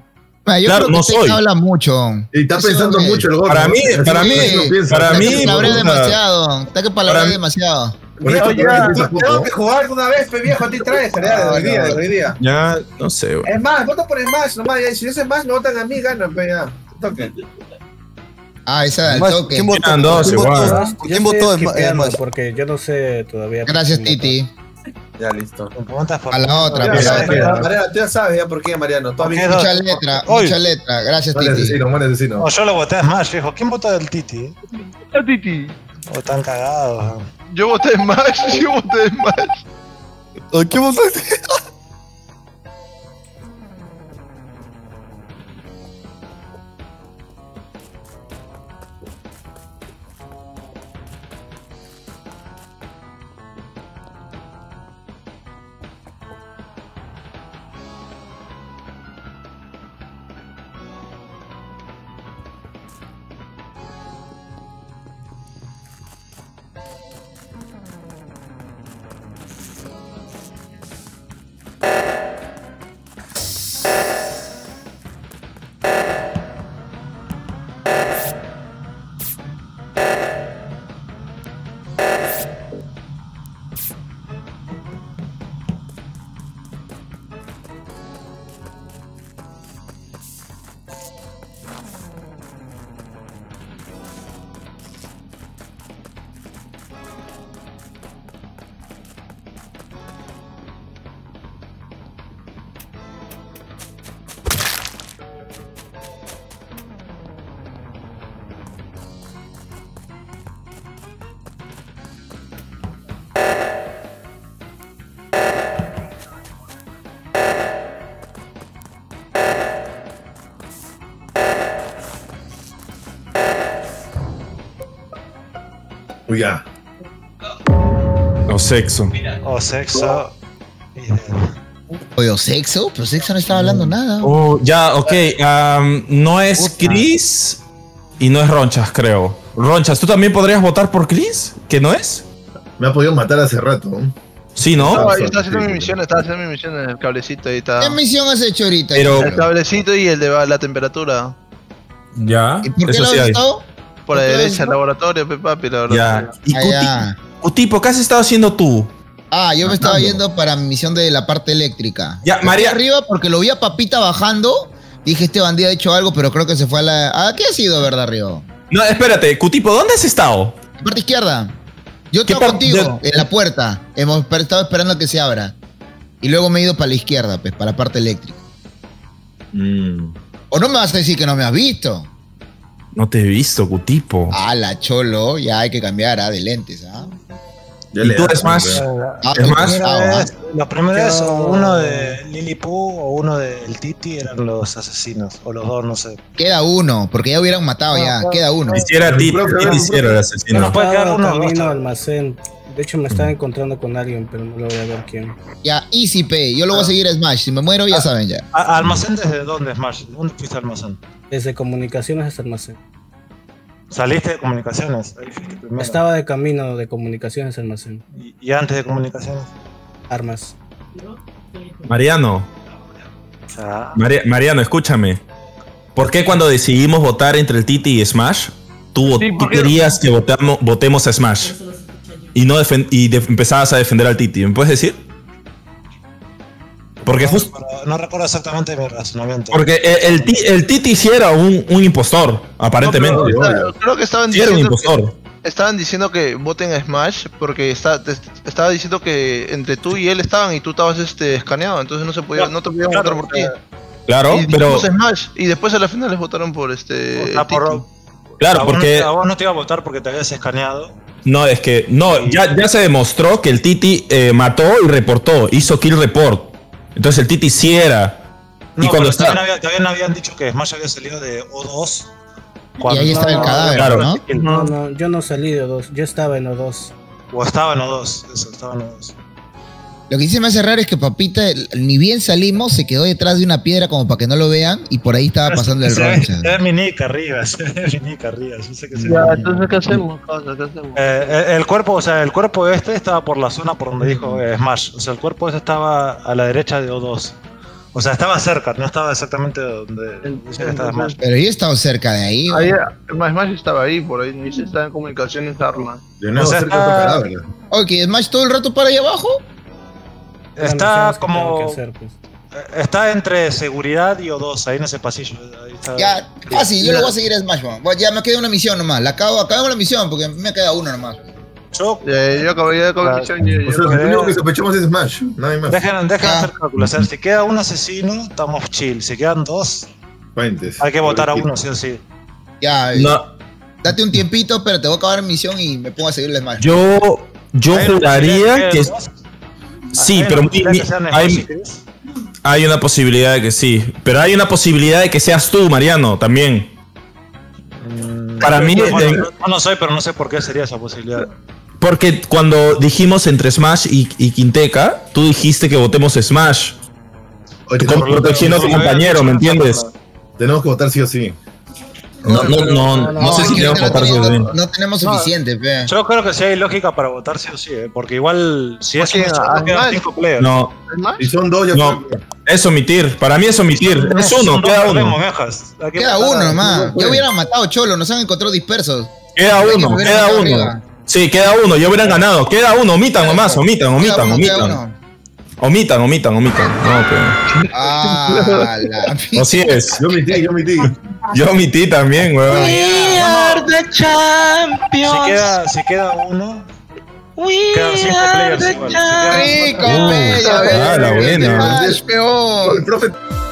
Ah, yo Claro, creo que no usted soy. habla mucho. Y está Ese pensando hombre- mucho el gordo. Para mí, Así para no mí, piensa. para Está mí, que palabrea puta, demasiado. Está que palabrea para mí- demasiado. Con esto Oye, también ya, piensa tengo poco. que jugar alguna vez, pe viejo, a ti traes, ya, de hoy día, de hoy día. ya, no sé, güey. Es más, vota por Smash nomás, ya, y si es Smash, me votan a mí, ganan, pe, ya. Toque. Ah, esa del Además, toque. ¿quién votó? Quedan dos ¿Quién igual. votó? Yo ¿Quién estoy votó en skipeando Smash? porque yo no sé todavía. Gracias, quién votó. Titi. Ya, listo. Me preguntas por A la otra, Ya, pues. ya, ¿sabes ya, qué? Mariano, tú ya sabes ya por qué, Mariano. Tú has ¿Por visto- qué? Mucha letra, Oy. mucha letra. Gracias, Mal Titi. asesino, mal asesino. No, yo lo voté a Smash, viejo. ¿Quién votó del Titi? Ah, Titi. O están cagados. Yo voté Smash, yo voté Smash. ¿Quién votó? Uy, ya. O sexo. O sexo. Oye, ¿o sexo? Pero sexo no estaba hablando nada. Oh, ya, ok. am, no es Chris y no es Ronchas, creo. Ronchas, ¿tú también podrías votar por Chris? ¿Que no es? Me ha podido matar hace rato. Sí, ¿no? Estaba, yo estaba haciendo mi misión, estaba haciendo mi misión en el cablecito ahí está. ¿Qué misión has hecho ahorita? Pero- El cablecito y el de la temperatura. Ya. ¿Y por qué Eso lo sí has hay. estado? Por la ¿Por qué lo has derecha, el estado? laboratorio, pe papi, Ya. laboratorio. ¿Y Ah, Cuti- ya. Cutipo, qué has estado haciendo tú? Ah, yo me estaba yendo para mi misión de la parte eléctrica. Ya, Estoy María- arriba porque lo vi a Papita bajando. Dije, este bandido ha hecho algo, pero creo que se fue a la... ¿A qué ha sido, verdad, Río? No, espérate, Cutipo, ¿dónde has estado? La parte izquierda. Yo ¿Qué estaba par- contigo, de- en la puerta. Hemos esper- estado esperando a que se abra. Y luego me he ido para la izquierda, pues, para la parte eléctrica. Mm. ¿O no me vas a decir que no me has visto? No te he visto, Cutipo. Ah, la cholo, ya hay que cambiar, ah, de lentes, ah. Ya ¿Y le tú, das, Smash? hombre. Ah, Es estoy más, cansado, ah. Los primeros, Yo- uno de Lily Poo o uno del Titi eran los asesinos. O los dos, no sé. Queda uno, porque ya hubieran matado ya. Queda uno. Quisiera a ti, ¿quién hiciera el asesino? No puede quedar Estaba uno o dos, camino al tal. almacén. De hecho, me estaba encontrando con alguien, pero no lo voy a ver quién. Ya, easy pay. Yo lo voy a seguir a Smash. Si me muero, ya saben ya. ¿A- ¿Almacén desde dónde, Smash? ¿Dónde fuiste al almacén? Desde comunicaciones hasta almacén. ¿Saliste de comunicaciones? Ahí fuiste primero. Estaba de camino de comunicaciones al almacén. ¿Y, y antes de comunicaciones? Armas. Mariano, O sea, Mari- Mariano, escúchame. ¿Por qué cuando decidimos votar entre el Titi y Smash, tú, Sí, tú ¿por qué? querías que votamos, votemos a Smash? Y no defen- y de- empezabas a defender al Titi. ¿Me puedes decir? Porque no, justo. recuerdo- no recuerdo exactamente mi razonamiento. Porque el, el, Ti- el Titi sí era un, un impostor, aparentemente. No, pero está- creo que estaban Sí era un diciendo que, impostor. estaban diciendo que voten a Smash porque está, te- estaba diciendo que entre tú y él estaban y tú estabas este escaneado, entonces no se podía, no te podían Claro, votar por ti. Claro, y pero. dijimos Smash y después a la final les votaron por este O sea, por- Titi. Claro, a vos porque. no, a vos no te iba a votar porque te habías escaneado. No, es que. No, ya, ya se demostró que el Titi eh, mató y reportó. Hizo kill report. Entonces el Titi sí era. No, y cuando pero está. también, había- también habían dicho que Smash había salido de O dos. Y ahí está el cadáver, Claro. ¿no? No, no, yo no salí de O dos. Yo estaba en O dos. O estaba en O dos. Eso, estaba en O dos. Lo que sí me hace raro es que Papita, ni bien salimos, se quedó detrás de una piedra como para que no lo vean y por ahí estaba pasando el Se ve- roncha. se ve mi nick arriba, se ve mi nick arriba. Yo sé que se Ya, ve. entonces ¿qué hacemos? Causa? ¿Qué hacemos? Eh, el, el cuerpo, o sea, el cuerpo este estaba por la zona por donde dijo eh, Smash. O sea, el cuerpo ese estaba a la derecha de O dos. O sea, estaba cerca, no estaba exactamente donde decía que estaba Smash. Pero yo he estado cerca de ahí. Ahí, Smash estaba ahí, por ahí, dice, está en comunicaciones armas. De nuevo, O sea, cerca está- de tu Ok, ¿Smash todo el rato para ahí abajo? Está Tengo como. que hacer, pues. Está entre seguridad y O dos, ahí en ese pasillo. Ahí está. Ya, fácil, yo lo voy a seguir a Smash, man. Bueno, ya me queda una misión nomás. La acabo, acabemos la misión porque me queda una nomás. Yo, Ya, yo acabé, ya acabé la misión, ya- ya O sea, acabé. lo único que sospechamos es Smash, no hay más. dejen, dejen Ah. hacer cálculos. O sea, si queda un asesino, estamos chill. Si quedan dos, Fuentes. hay que votar a uno, sí o sí. Ya, No, date un tiempito, pero te voy a acabar la misión y me pongo a seguir el Smash. yo, yo Hay una juraría posibilidad que. de dos. Sí, Hay pero una posibilidad mi- que sean hay- Smash y Chris. Hay una posibilidad de que sí. Pero hay una posibilidad de que seas tú, Mariano, también. Para mí, Bueno, de- yo no soy, pero no sé por qué sería esa posibilidad. porque cuando dijimos entre Smash y, y Quinteca, tú dijiste que votemos Smash. Oye, Como tenemos- protegiendo a tu compañero, ¿me entiendes? Tenemos que votar sí o sí. No, no, no, no, sé es si que queremos no, votar tenemos- sí. no- no tenemos No, suficiente, fe. Yo creo que sí hay lógica para votar sí o sí, ¿eh? Porque igual, si es ¿Quién? un ¿A solo, quedan Smash? cinco players. No, ¿Smash? Y son dos, ya no. Es omitir. Para mí es omitir. Es uno, Son dos, queda perdemos, uno. mejas. Hay que Queda votar uno a- nomás. Yo hubiera matado Cholo, nos han encontrado dispersos. Queda Hay que uno, volver a queda matar uno. arriba. Sí, queda uno. Ya hubieran ganado. Queda uno. Omitan nomás, omitan, Queda omitan, uno, queda omitan. uno. Omitan, omitan, omitan. No, pero. Ah, la Así es. Yo omití, yo omití. Yo omití también, weón. We are the champions. Si queda, si queda uno, We quedan cinco are players the igual. Si quedan rico, cuatro- pe, ya ah, ves. la buena. Smash, peor. El profe